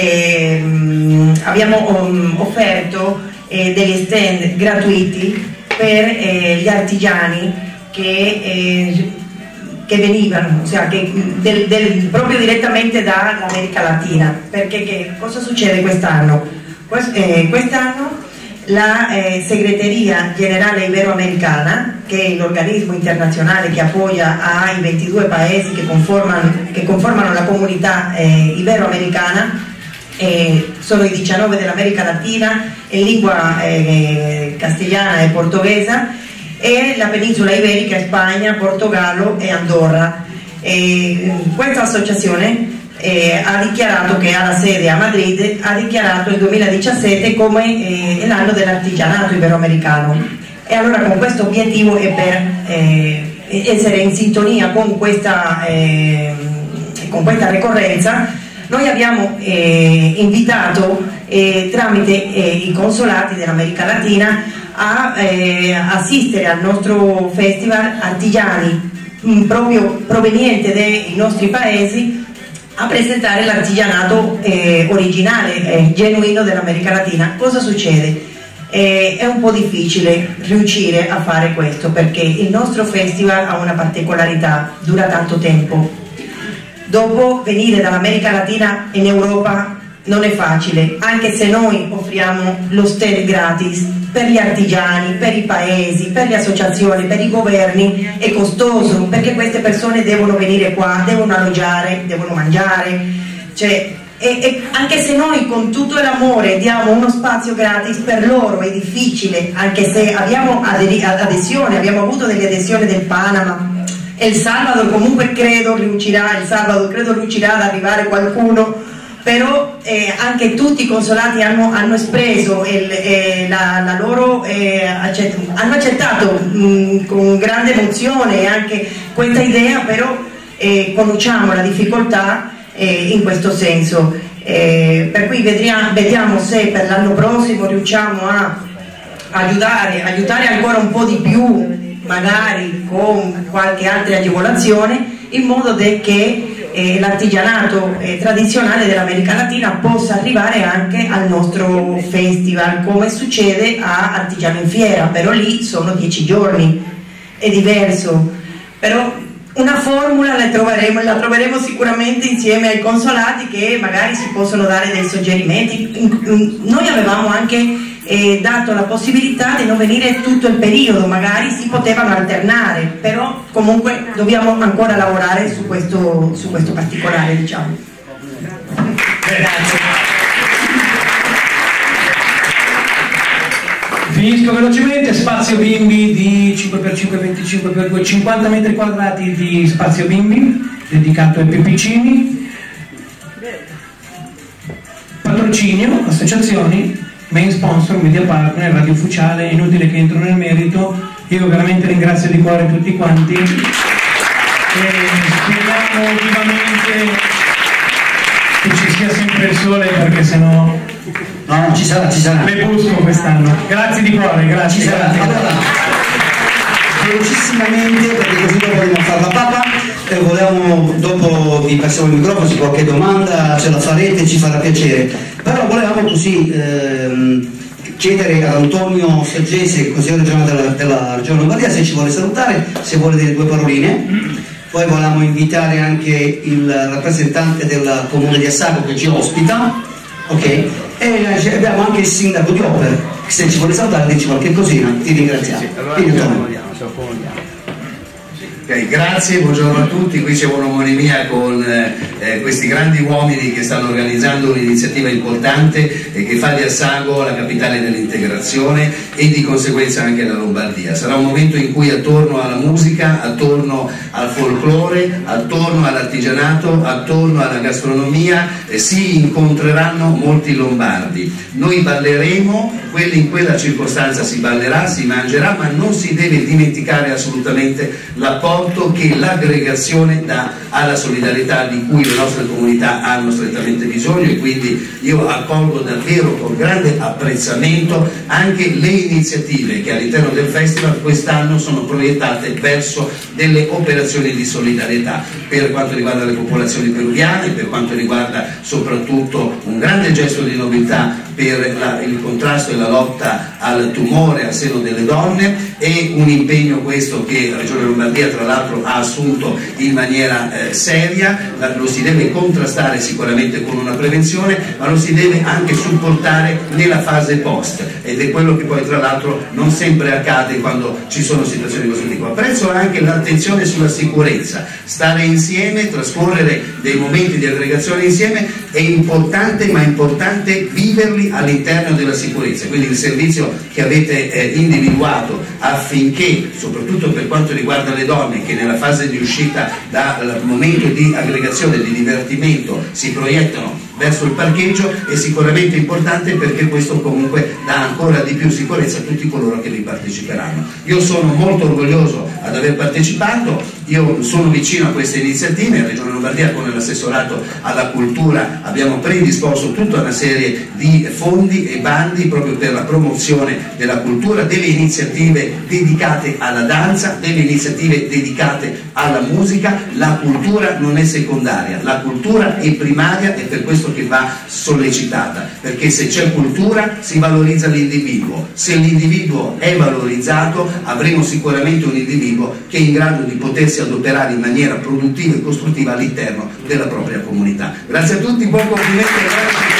abbiamo offerto degli stand gratuiti per gli artigiani che venivano, cioè proprio direttamente dall'America Latina. Perché che cosa succede quest'anno? Quest'anno la Segreteria Generale Iberoamericana, che è l'organismo internazionale che appoggia ai 22 paesi che conformano la comunità iberoamericana, sono i 19 dell'America Latina in lingua castigliana e portoghesa, e la penisola iberica, Spagna, Portogallo e Andorra. Questa associazione ha dichiarato, che ha la sede a Madrid, ha dichiarato il 2017 come l'anno dell'artigianato iberoamericano, e allora con questo obiettivo e per essere in sintonia con questa ricorrenza, noi abbiamo invitato tramite i consolati dell'America Latina a assistere al nostro festival artigiani proprio provenienti dai nostri paesi, a presentare l'artigianato originale, genuino dell'America Latina. Cosa succede? È un po' difficile riuscire a fare questo, perché il nostro festival ha una particolarità: dura tanto tempo. Dopo venire dall'America Latina in Europa non è facile, anche se noi offriamo lo stand gratis per gli artigiani, per i paesi, per le associazioni, per i governi. È costoso, perché queste persone devono venire qua, devono alloggiare, devono mangiare, cioè, e anche se noi con tutto l'amore diamo uno spazio gratis, per loro è difficile, anche se abbiamo adesione, abbiamo avuto delle adesioni del Panama. El Salvador comunque credo riuscirà ad arrivare qualcuno, però anche tutti i consolati hanno espresso la loro hanno accettato con grande emozione anche questa idea, però conosciamo la difficoltà in questo senso, per cui vediamo se per l'anno prossimo riusciamo a aiutare ancora un po' di più, magari con qualche altra agevolazione, in modo che l'artigianato tradizionale dell'America Latina possa arrivare anche al nostro festival, come succede a Artigiano in Fiera, però lì sono 10 giorni, è diverso. Però una formula la troveremo sicuramente insieme ai consolati, che magari si possono dare dei suggerimenti. Noi avevamo anche dato la possibilità di non venire tutto il periodo, magari si potevano alternare, però comunque dobbiamo ancora lavorare su questo particolare, diciamo. Grazie.
Finisco velocemente. Spazio bimbi di 5x5, 50 metri quadrati di spazio bimbi dedicato ai più piccini. Patrocinio, associazioni, main sponsor, media partner, radio ufficiale. Inutile che entro nel merito. Io veramente ringrazio di cuore tutti quanti e speriamo vivamente che ci sia sempre il sole, perché sennò
No, ci sarà.
le busco quest'anno. Grazie di cuore, grazie.
Ci sarà. Allora, velocissimamente, perché così dopo dobbiamo fare la papa, volevamo, dopo vi passiamo il microfono, se qualche domanda ce la farete, ci farà piacere. Però volevamo così chiedere ad Antonio Saggese, consigliere regionale della Regione Lombardia, se ci vuole salutare, se vuole dire due paroline. Poi volevamo invitare anche il rappresentante del comune di Assago che ci ospita, ok? E abbiamo anche il sindaco di Opera, se ci vuole salutare dici qualche cosina, ti ringraziamo.
Okay, grazie, buongiorno a tutti, qui c'è un'omonimia con questi grandi uomini che stanno organizzando un'iniziativa importante e che fa di Assago la capitale dell'integrazione e di conseguenza anche la Lombardia. Sarà un momento in cui attorno alla musica, attorno al folklore, attorno all'artigianato, attorno alla gastronomia si incontreranno molti lombardi. Noi balleremo, in quella circostanza si ballerà, si mangerà, ma non si deve dimenticare assolutamente l'apporto che l'aggregazione dà alla solidarietà di cui le nostre comunità hanno strettamente bisogno, e quindi io accolgo davvero con grande apprezzamento anche le iniziative che all'interno del festival quest'anno sono proiettate verso delle operazioni di solidarietà per quanto riguarda le popolazioni peruviane, per quanto riguarda soprattutto un grande gesto di nobiltà per il contrasto e la lotta al tumore al seno delle donne, e un impegno questo che la Regione Lombardia tra l'altro ha assunto in maniera seria. Lo si deve contrastare sicuramente con una prevenzione, ma lo si deve anche supportare nella fase post, ed è quello che poi tra l'altro non sempre accade quando ci sono situazioni di questo tipo. Apprezzo anche l'attenzione sulla sicurezza, stare insieme, trascorrere dei momenti di aggregazione insieme è importante, ma è importante viverli all'interno della sicurezza, quindi il servizio che avete individuato affinché, soprattutto per quanto riguarda le donne che nella fase di uscita dal momento di aggregazione e di divertimento si proiettano verso il parcheggio, è sicuramente importante, perché questo comunque dà ancora di più sicurezza a tutti coloro che vi parteciperanno. Io sono molto orgoglioso ad aver partecipato, io sono vicino a queste iniziative. In Regione Lombardia con l'assessorato alla cultura abbiamo predisposto tutta una serie di fondi e bandi proprio per la promozione della cultura, delle iniziative dedicate alla danza, delle iniziative dedicate alla musica. La cultura non è secondaria, la cultura è primaria, e per questo che va sollecitata, perché se c'è cultura si valorizza l'individuo, se l'individuo è valorizzato avremo sicuramente un individuo che è in grado di potersi adoperare in maniera produttiva e costruttiva all'interno della propria comunità. Grazie a tutti, buon complimento e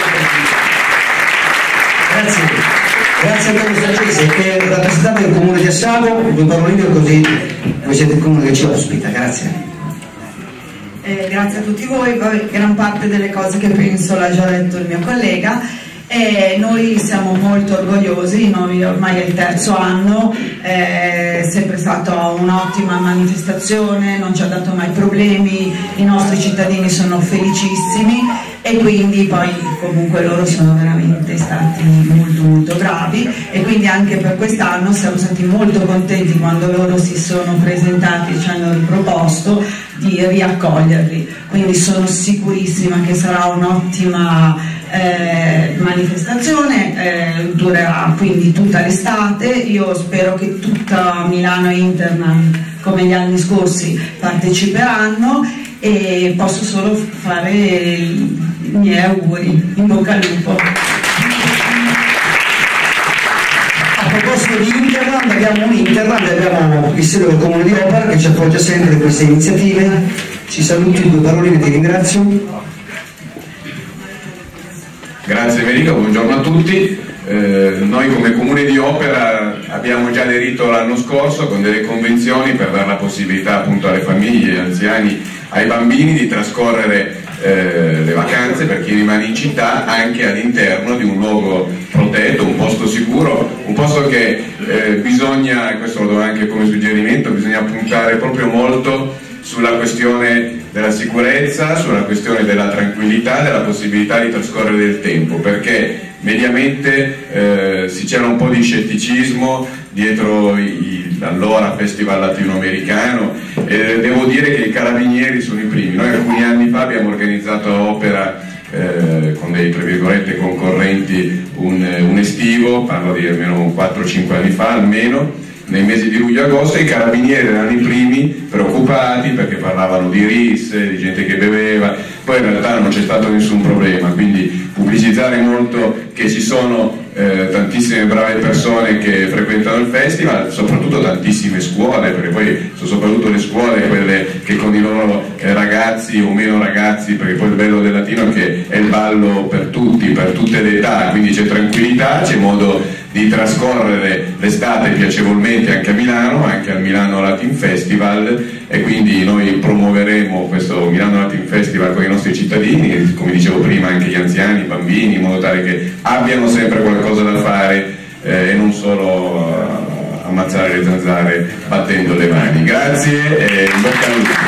grazie a Antonio Saggese, che è rappresentante del comune di Assago, due paroline così voi siete il comune che ci ospita. Grazie.
Grazie a tutti voi, gran parte delle cose che penso l'ha già detto il mio collega. Noi siamo molto orgogliosi, noi ormai è il terzo anno, è sempre stata un'ottima manifestazione, non ci ha dato mai problemi, i nostri cittadini sono felicissimi, e quindi poi comunque loro sono veramente stati molto bravi, e quindi anche per quest'anno siamo stati molto contenti quando loro si sono presentati e ci hanno riproposto di riaccoglierli, quindi sono sicurissima che sarà un'ottima manifestazione, durerà quindi tutta l'estate. Io spero che tutta Milano e Interland, come gli anni scorsi, parteciperanno, e posso solo fare i miei auguri, in bocca al lupo.
A proposito di Interland, abbiamo il sindaco del comune di Opera che ci appoggia sempre in queste iniziative. Ci saluti, due paroline, ti ringrazio.
Grazie America, buongiorno a tutti. Noi come Comune di Opera abbiamo già aderito l'anno scorso con delle convenzioni per dare la possibilità appunto alle famiglie, agli anziani, ai bambini di trascorrere le vacanze, per chi rimane in città, anche all'interno di un luogo protetto, un posto sicuro, un posto che bisogna, questo lo do anche come suggerimento, bisogna puntare proprio molto sulla questione della sicurezza, sulla questione della tranquillità, della possibilità di trascorrere del tempo, perché mediamente si c'era un po' di scetticismo dietro l'allora Festival Latinoamericano, e devo dire che i carabinieri sono i primi. Noi alcuni anni fa abbiamo organizzato a Opera con dei tra virgolette concorrenti un estivo, parlo di almeno 4-5 anni fa almeno, nei mesi di luglio e agosto. I carabinieri erano i primi preoccupati perché parlavano di risse, di gente che beveva, poi in realtà non c'è stato nessun problema, quindi pubblicizzare molto che ci sono tantissime brave persone che frequentano il festival, soprattutto tantissime scuole, perché poi sono soprattutto le scuole quelle che con i loro ragazzi o meno ragazzi, perché poi il bello del latino è che è il ballo per tutti, per tutte le età, quindi c'è tranquillità, c'è modo di trascorrere l'estate piacevolmente anche a Milano, anche al Milano Latin Festival, e quindi noi promuoveremo questo Milano Latin Festival con i nostri cittadini, come dicevo prima anche gli anziani, i bambini, in modo tale che abbiano sempre qualcosa da fare e non solo ammazzare le zanzare battendo le mani. Grazie e in bocca al lupo.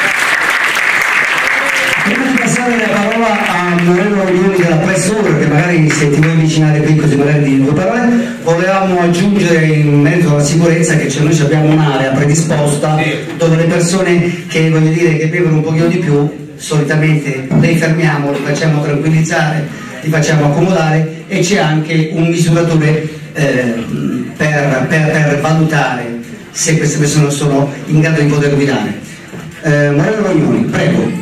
Prima di passare la parola a Morello Rognoni della Press Ore, che magari se ti vuoi avvicinare qui così magari di due parole, volevamo aggiungere in merito alla sicurezza che noi abbiamo un'area predisposta dove le persone che, voglio dire, che bevono un pochino di più, solitamente le fermiamo, le facciamo tranquillizzare, li facciamo accomodare, e c'è anche un misuratore per valutare se queste persone sono in grado di poter guidare. Morello Rognoni, prego.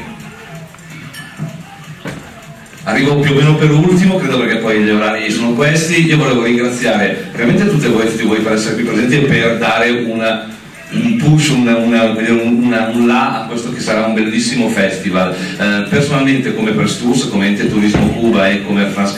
Arrivo più o meno per ultimo, credo, perché poi gli orari sono questi. Io volevo ringraziare veramente tutti voi per essere qui presenti e per dare un push, un là a questo che sarà un bellissimo festival. Personalmente, come Press Tours, come Ente Turismo Cuba e come France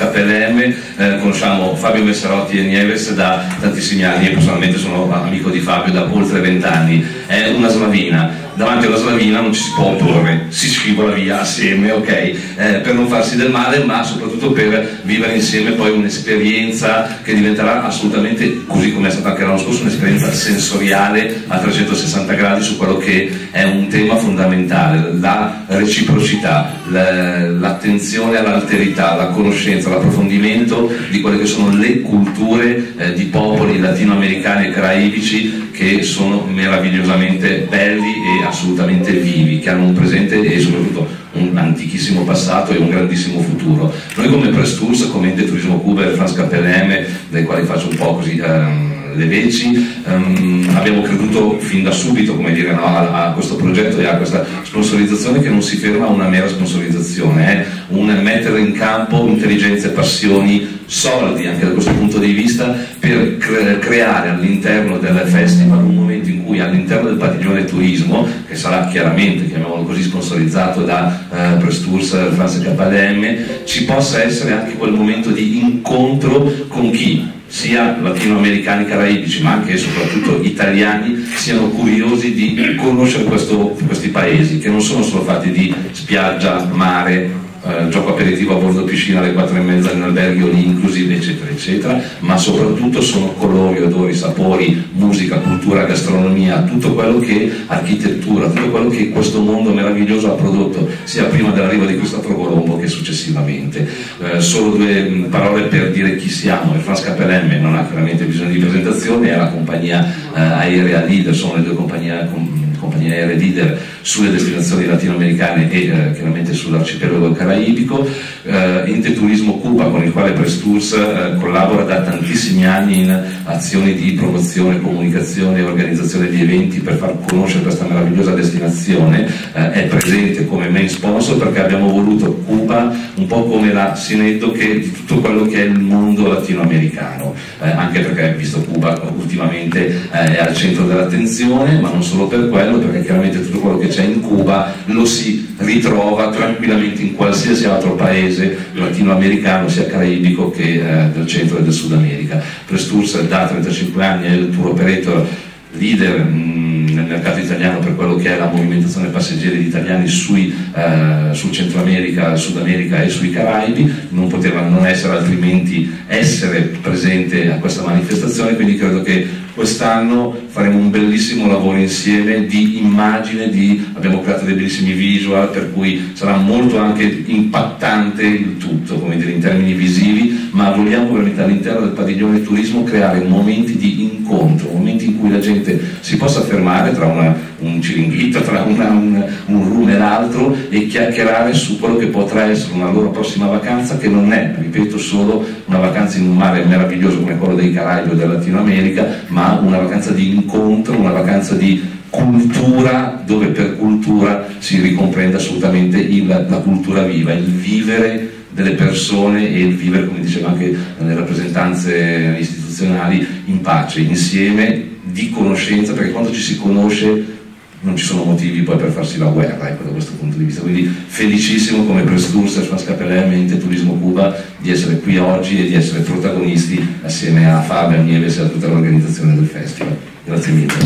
KPLM, conosciamo Fabio Messerotti e Nieves da tantissimi anni. Io personalmente sono amico di Fabio da oltre 20 anni. È una slavina. Davanti alla slavina non ci si può opporre, si scivola via assieme, ok? Per non farsi del male, ma soprattutto per vivere insieme poi un'esperienza che diventerà assolutamente, così come è stata anche l'anno scorso, un'esperienza sensoriale a 360 gradi su quello che è un tema fondamentale: la reciprocità, l'attenzione all'alterità, la conoscenza, l'approfondimento di quelle che sono le culture di popoli latinoamericani e caraibici, che sono meravigliosamente belli e assolutamente vivi, che hanno un presente e soprattutto un antichissimo passato e un grandissimo futuro. Noi come Press Tours, come Ente Turismo Cuba e France KPLM, dai quali faccio un po' così le veci, abbiamo creduto fin da subito, come dire, no, a questo progetto e a questa sponsorizzazione, che non si ferma a una mera sponsorizzazione, è un mettere in campo intelligenze, passioni, soldi anche da questo punto di vista, per creare all'interno del festival un momento in cui all'interno del padiglione turismo, che sarà chiaramente, chiamiamolo così, sponsorizzato da Press Tours, France KPLM, ci possa essere anche quel momento di incontro con chi, sia latinoamericani, caraibici, ma anche e soprattutto italiani, siano curiosi di conoscere questi paesi, che non sono solo fatti di spiaggia, mare, gioco aperitivo a bordo piscina alle 4:30 in alberghi all inclusive, eccetera eccetera, ma soprattutto sono colori, odori, sapori, musica, cultura, gastronomia, tutto quello che architettura, tutto quello che questo mondo meraviglioso ha prodotto, sia prima dell'arrivo di Cristoforo Colombo che successivamente. Solo due parole per dire chi siamo. Il France KPLM non ha chiaramente bisogno di presentazione, è la compagnia aerea leader, sono le due compagnie aeree leader sulle destinazioni latinoamericane e chiaramente sull'arcipelago caraibico. Ente Turismo Cuba, con il quale Press Tours collabora da tantissimi anni in azioni di promozione, comunicazione e organizzazione di eventi per far conoscere questa meravigliosa destinazione, è presente come main sponsor, perché abbiamo voluto Cuba un po' come la sineddoche di tutto quello che è il mondo latinoamericano, anche perché, visto Cuba ultimamente è al centro dell'attenzione, ma non solo per quello, perché chiaramente tutto quello che c'è in Cuba lo si ritrova tranquillamente in qualsiasi altro paese latinoamericano, sia caraibico che del centro e del Sud America. Press Tours da 35 anni è il tour operator leader nel mercato italiano per quello che è la movimentazione passeggeri di italiani sul Centro America, Sud America e sui Caraibi. Non poteva non essere altrimenti essere presente a questa manifestazione, quindi credo che quest'anno faremo un bellissimo lavoro insieme di immagine, abbiamo creato dei bellissimi visual, per cui sarà molto anche impattante il tutto, come dire, in termini visivi, ma vogliamo veramente all'interno del padiglione turismo creare momenti di incontro, momenti in cui la gente si possa fermare tra un ciringhito tra un room e l'altro e chiacchierare su quello che potrà essere una loro prossima vacanza, che non è, ripeto, solo una vacanza in un mare meraviglioso come quello dei Caraibi o del Latino America, ma una vacanza di incontro, una vacanza di cultura, dove per cultura si ricomprende assolutamente la cultura viva, il vivere delle persone e il vivere, come diceva anche nelle rappresentanze istituzionali, in pace, insieme, di conoscenza, perché quando ci si conosce non ci sono motivi poi per farsi la guerra, ecco, da questo punto di vista. Quindi felicissimo come Press Tours, France KLM e Ente Turismo Cuba di essere qui oggi e di essere protagonisti assieme a Fabio, a Nieves e a tutta l'organizzazione del festival. Grazie mille.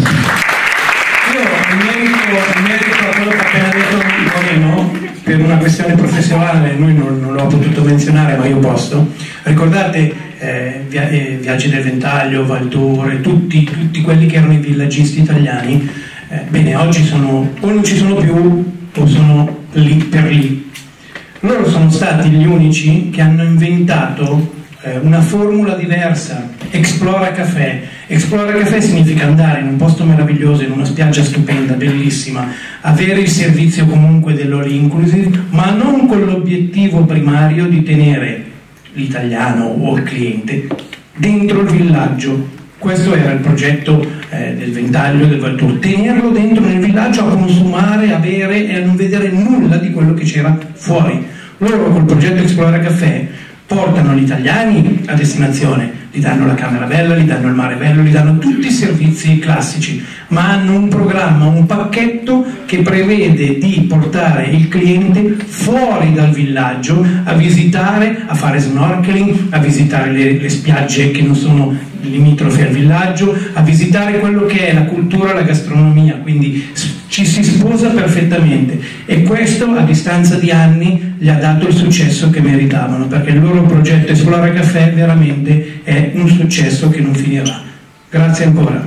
Io in merito a quello che ha appena detto Moreno, per una questione professionale, noi non l'ho potuto menzionare, ma io posso. Ricordate Viaggi del Ventaglio, Valtour, tutti quelli che erano i villaggisti italiani? Bene, oggi o non ci sono più o sono lì per lì. Loro sono stati gli unici che hanno inventato una formula diversa, Explora Café. Explora Café significa andare in un posto meraviglioso, in una spiaggia stupenda, bellissima, avere il servizio comunque dell'all inclusive, ma non con l'obiettivo primario di tenere l'italiano o il cliente dentro il villaggio. Questo era il progetto del Ventaglio, del Valtour, tenerlo dentro nel villaggio a consumare, a bere e a non vedere nulla di quello che c'era fuori. Loro col progetto Explora Café portano gli italiani a destinazione, gli danno la camera bella, gli danno il mare bello, gli danno tutti i servizi classici, ma hanno un programma, un pacchetto che prevede di portare il cliente fuori dal villaggio a visitare, a fare snorkeling, a visitare le spiagge che non sono limitrofe al villaggio, a visitare quello che è la cultura, la gastronomia, quindi ci si sposa perfettamente, e questo a distanza di anni gli ha dato il successo che meritavano, perché il loro progetto Esplora Café veramente è un successo che non finirà. Grazie ancora.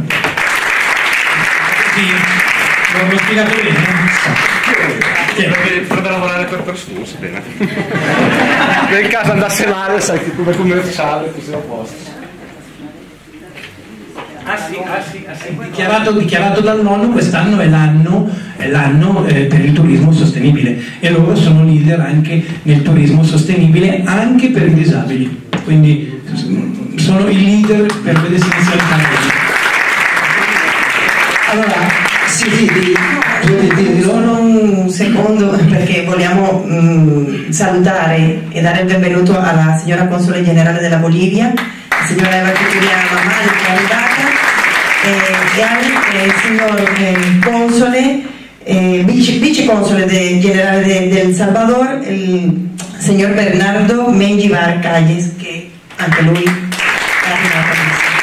Sì, l'ho spiegato bene.
Potrebbe lavorare per Tours, bene. Nel caso andasse male, sai che come commerciale fosse a posto.
Dichiarato dal nonno, quest'anno è l'anno per il turismo sostenibile, e loro sono leader anche nel turismo sostenibile anche per i disabili, quindi sono i leader per le destinazioni canadesi.
Allora, solo un secondo, perché vogliamo salutare e dare il benvenuto alla signora console generale della Bolivia, la signora Eva Cuturiano Amali, che è arrivata, e anche il signor console, vice console generale del Salvador, il signor Bernardo Mengivar Calles, che anche lui è arrivato.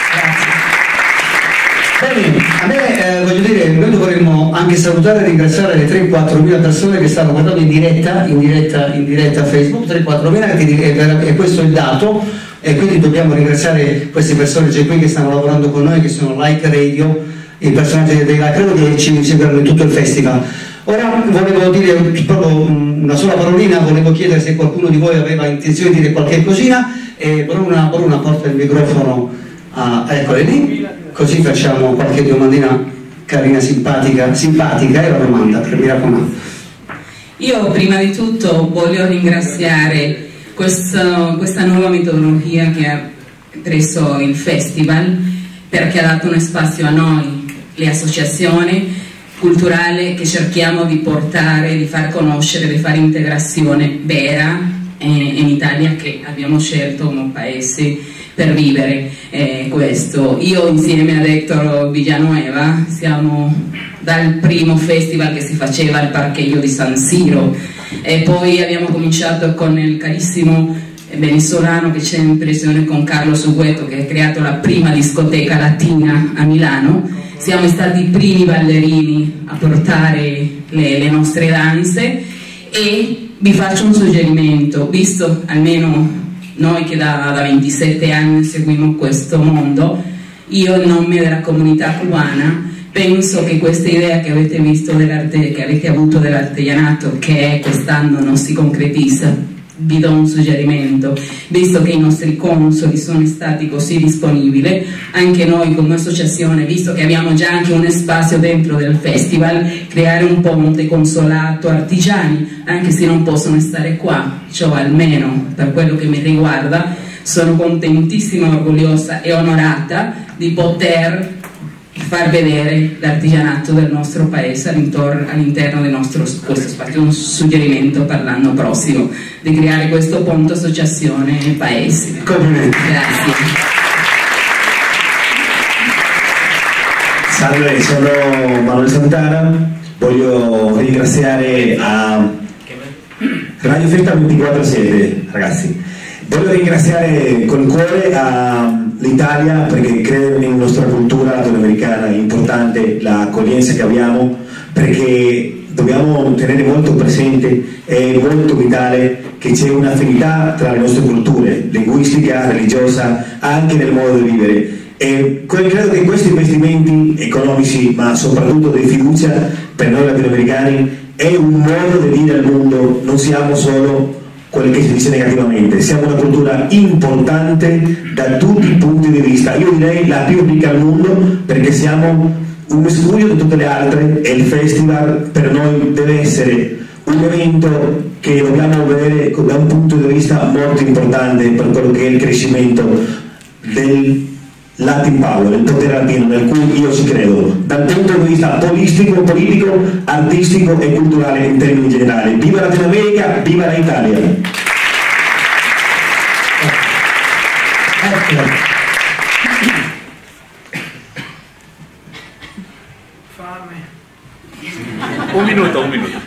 Grazie.
Bene, a me voglio dire, noi dovremmo anche salutare e ringraziare le 3-4 mila persone che stanno guardando in diretta a Facebook, 3-4 e questo è il dato. E quindi dobbiamo ringraziare queste persone già qui che stanno lavorando con noi, che sono Like Radio, i personaggi dei Like Radio che ci seguono in tutto il festival. Ora volevo dire proprio una sola parolina, volevo chiedere se qualcuno di voi aveva intenzione di dire qualche cosina, e Bruna porta il microfono eccole lì, così facciamo qualche domandina carina, simpatica, e la domanda, mi raccomando.
Io prima di tutto voglio ringraziare questa nuova metodologia che ha preso il festival, perché ha dato uno spazio a noi, le associazioni culturali, che cerchiamo di portare, di far conoscere, di fare integrazione vera in Italia, che abbiamo scelto come paese per vivere questo. Io insieme ad Hector Villanueva siamo dal primo festival che si faceva al parcheggio di San Siro, e poi abbiamo cominciato con il carissimo venezuelano che c'è in pressione, con Carlos Hugueto, che ha creato la prima discoteca latina a Milano. Siamo stati i primi ballerini a portare le nostre danze, e vi faccio un suggerimento, visto almeno noi che da 27 anni seguiamo questo mondo, io in nome della comunità cubana penso che questa idea che avete visto dell'arte, che avete avuto dell'artigianato, che quest'anno non si concretizza, vi do un suggerimento, visto che i nostri consoli sono stati così disponibili, anche noi come associazione, visto che abbiamo già anche un spazio dentro del festival, creare un ponte consolato artigiani, anche se non possono stare qua, cioè almeno per quello che mi riguarda sono contentissima, orgogliosa e onorata di poter far vedere l'artigianato del nostro paese all'interno del nostro questo spazio. Un suggerimento per l'anno prossimo di creare questo ponte associazione paese.
Complimenti.
Grazie.
Salve, sono Manuel Santana, voglio ringraziare a Radio Festa 24/7, ragazzi. Voglio ringraziare con il cuore l'Italia perché credo nella nostra cultura latinoamericana, è importante l'accoglienza che abbiamo, perché dobbiamo tenere molto presente e molto vitale che c'è un'affinità tra le nostre culture, linguistica, religiosa, anche nel modo di vivere. E credo che questi investimenti economici, ma soprattutto di fiducia per noi latinoamericani, è un modo di dire al mondo: non siamo solo quello che si dice negativamente, siamo una cultura importante da tutti i punti di vista, io direi la più ricca al mondo, perché siamo un miscuglio di tutte le altre, e il festival per noi deve essere un evento che dobbiamo vedere da un punto di vista molto importante per quello che è il crescimento del Latin Power, il potere latino, nel cui io ci credo, dal punto di vista politico, artistico e culturale in termini generali. Viva Latino America, viva l'Italia!
Un minuto.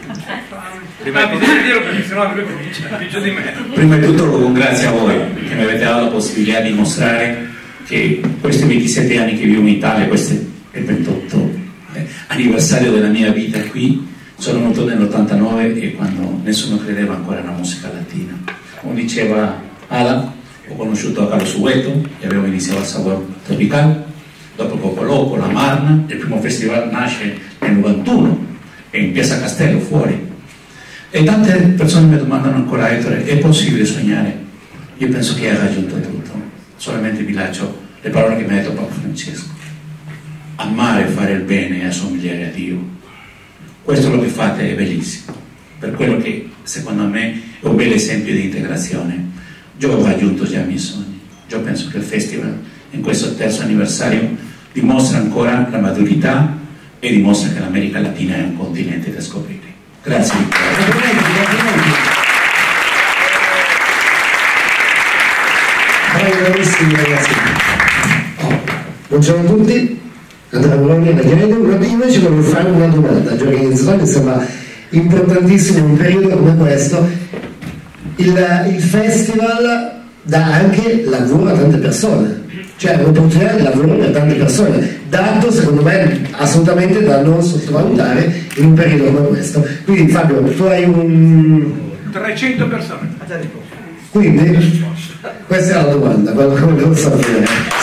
Prima di tutto grazie a voi che mi avete dato la possibilità di mostrare che questi 27 anni che vivo in Italia, questo è il 28 anniversario della mia vita qui, sono venuto nell'89 e quando nessuno credeva ancora alla musica latina. Come diceva Ada, ho conosciuto a Carlos Hueto e avevo iniziato al Sabor Tropical, dopo Coco Loco, La Marna, il primo festival nasce nel 91 in Piazza Castello fuori, e tante persone mi domandano ancora: Ettore, è possibile sognare? Io penso che hai raggiunto tutto, solamente vi lascio le parole che mi ha detto Papa Francesco: amare, fare il bene e assomigliare a Dio. Questo è quello che fate, è bellissimo, per quello che secondo me è un bel esempio di integrazione. Io ho raggiunto già i miei sogni. Io penso che il festival in questo terzo anniversario dimostra ancora la maturità e dimostra che l'America Latina è un continente da scoprire. Grazie.
Bravissimi ragazzi. Buongiorno a tutti, Andrea Bologna da Chiaredo. Io invece volevo fare una domanda, già che mi sembra importantissimo in un periodo come questo. Il festival dà anche lavoro a tante persone, cioè un'opportunità di lavoro per tante persone, dato secondo me assolutamente da non sottovalutare in un periodo come questo. Quindi Fabio, tu hai
300 persone.
Quindi questa è la domanda, quello che volevo sapere.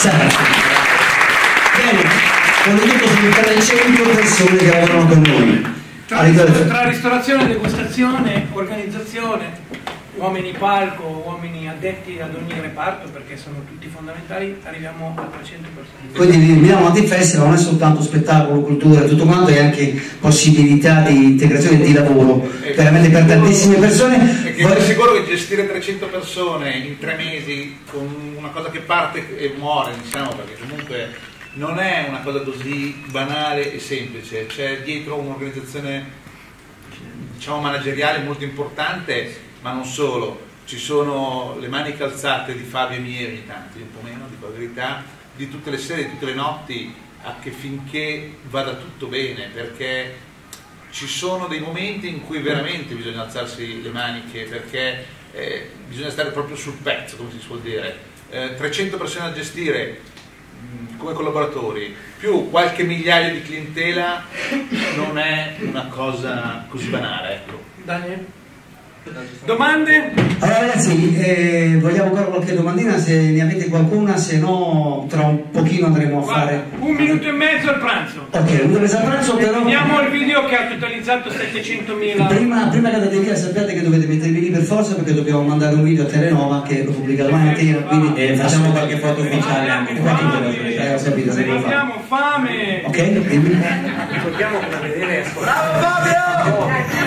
Bene, soprattutto sono 300 persone che lavorano con noi.
Tra ristorazione, degustazione, organizzazione, uomini palco, uomini addetti ad ogni reparto, perché sono tutti fondamentali, arriviamo a 300 persone.
Quindi il Milano Latin Festival non è soltanto spettacolo, cultura e tutto quanto, è anche possibilità di integrazione e di lavoro veramente per tantissime persone.
E ti assicuro che gestire 300 persone in 3 mesi con una cosa che parte e muore, diciamo, perché comunque non è una cosa così banale e semplice, c'è dietro un'organizzazione, diciamo, manageriale molto importante. Ma non solo, ci sono le mani calzate di Fabio e mie ogni tanto, un po' meno, dico la verità, di tutte le sere, di tutte le notti, affinché vada tutto bene, perché ci sono dei momenti in cui veramente bisogna alzarsi le maniche, perché bisogna stare proprio sul pezzo, come si suol dire. 300 persone da gestire come collaboratori, più qualche migliaio di clientela, non è una cosa così banale, ecco.
Daniel? Domande?
Allora ragazzi, vogliamo ancora qualche domandina, se ne avete qualcuna, se no tra un pochino andremo a fare...
1 minuto e mezzo al pranzo.
Ok, 1 minuto e mezzo al pranzo, però...
Vediamo il video che ha totalizzato 700.000...
Prima che andate via sappiate che dovete mettervi lì per forza, perché dobbiamo mandare un video a Telenova che lo pubblica domani mattina, quindi
facciamo qualche foto ufficiale anche qua.
Ho capito,
se abbiamo fame.
Ok, dimmi.
Ricordiamo come vedere.
Bravo Fabio!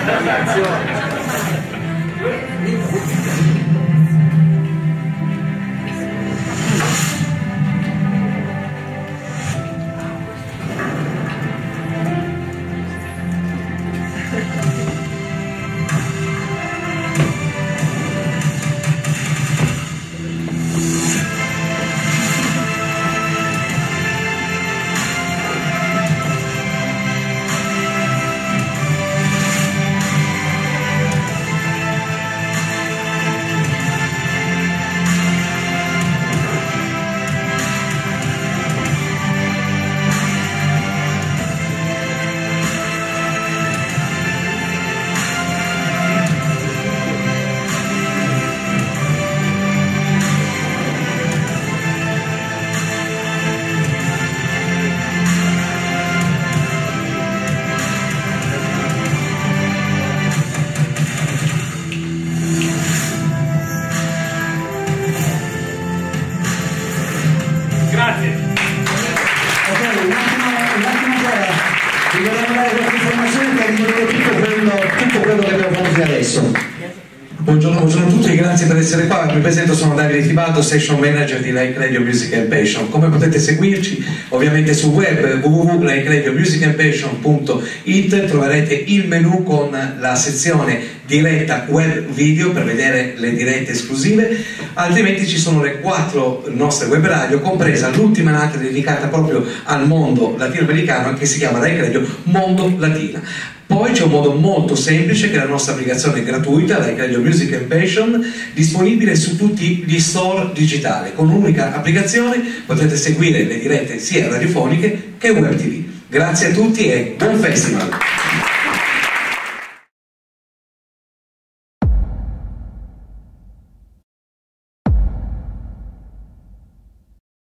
Buongiorno a tutti, grazie per essere qua. Mi presento, sono Davide Tibaldo, Session Manager di Like Radio Music and Passion. Come potete seguirci? Ovviamente sul web www.likeradiomusicandpassion.it troverete il menu con la sezione diretta web video per vedere le dirette esclusive, altrimenti ci sono le 4 nostre web radio, compresa l'ultima nata dedicata proprio al mondo latinoamericano che si chiama Like Radio Mondo Latina. Poi c'è un modo molto semplice che è la nostra applicazione gratuita, Like Radio Music and Passion, disponibile su tutti gli store digitali. Con un'unica applicazione potete seguire le dirette sia radiofoniche che web TV. Grazie a tutti e buon festival!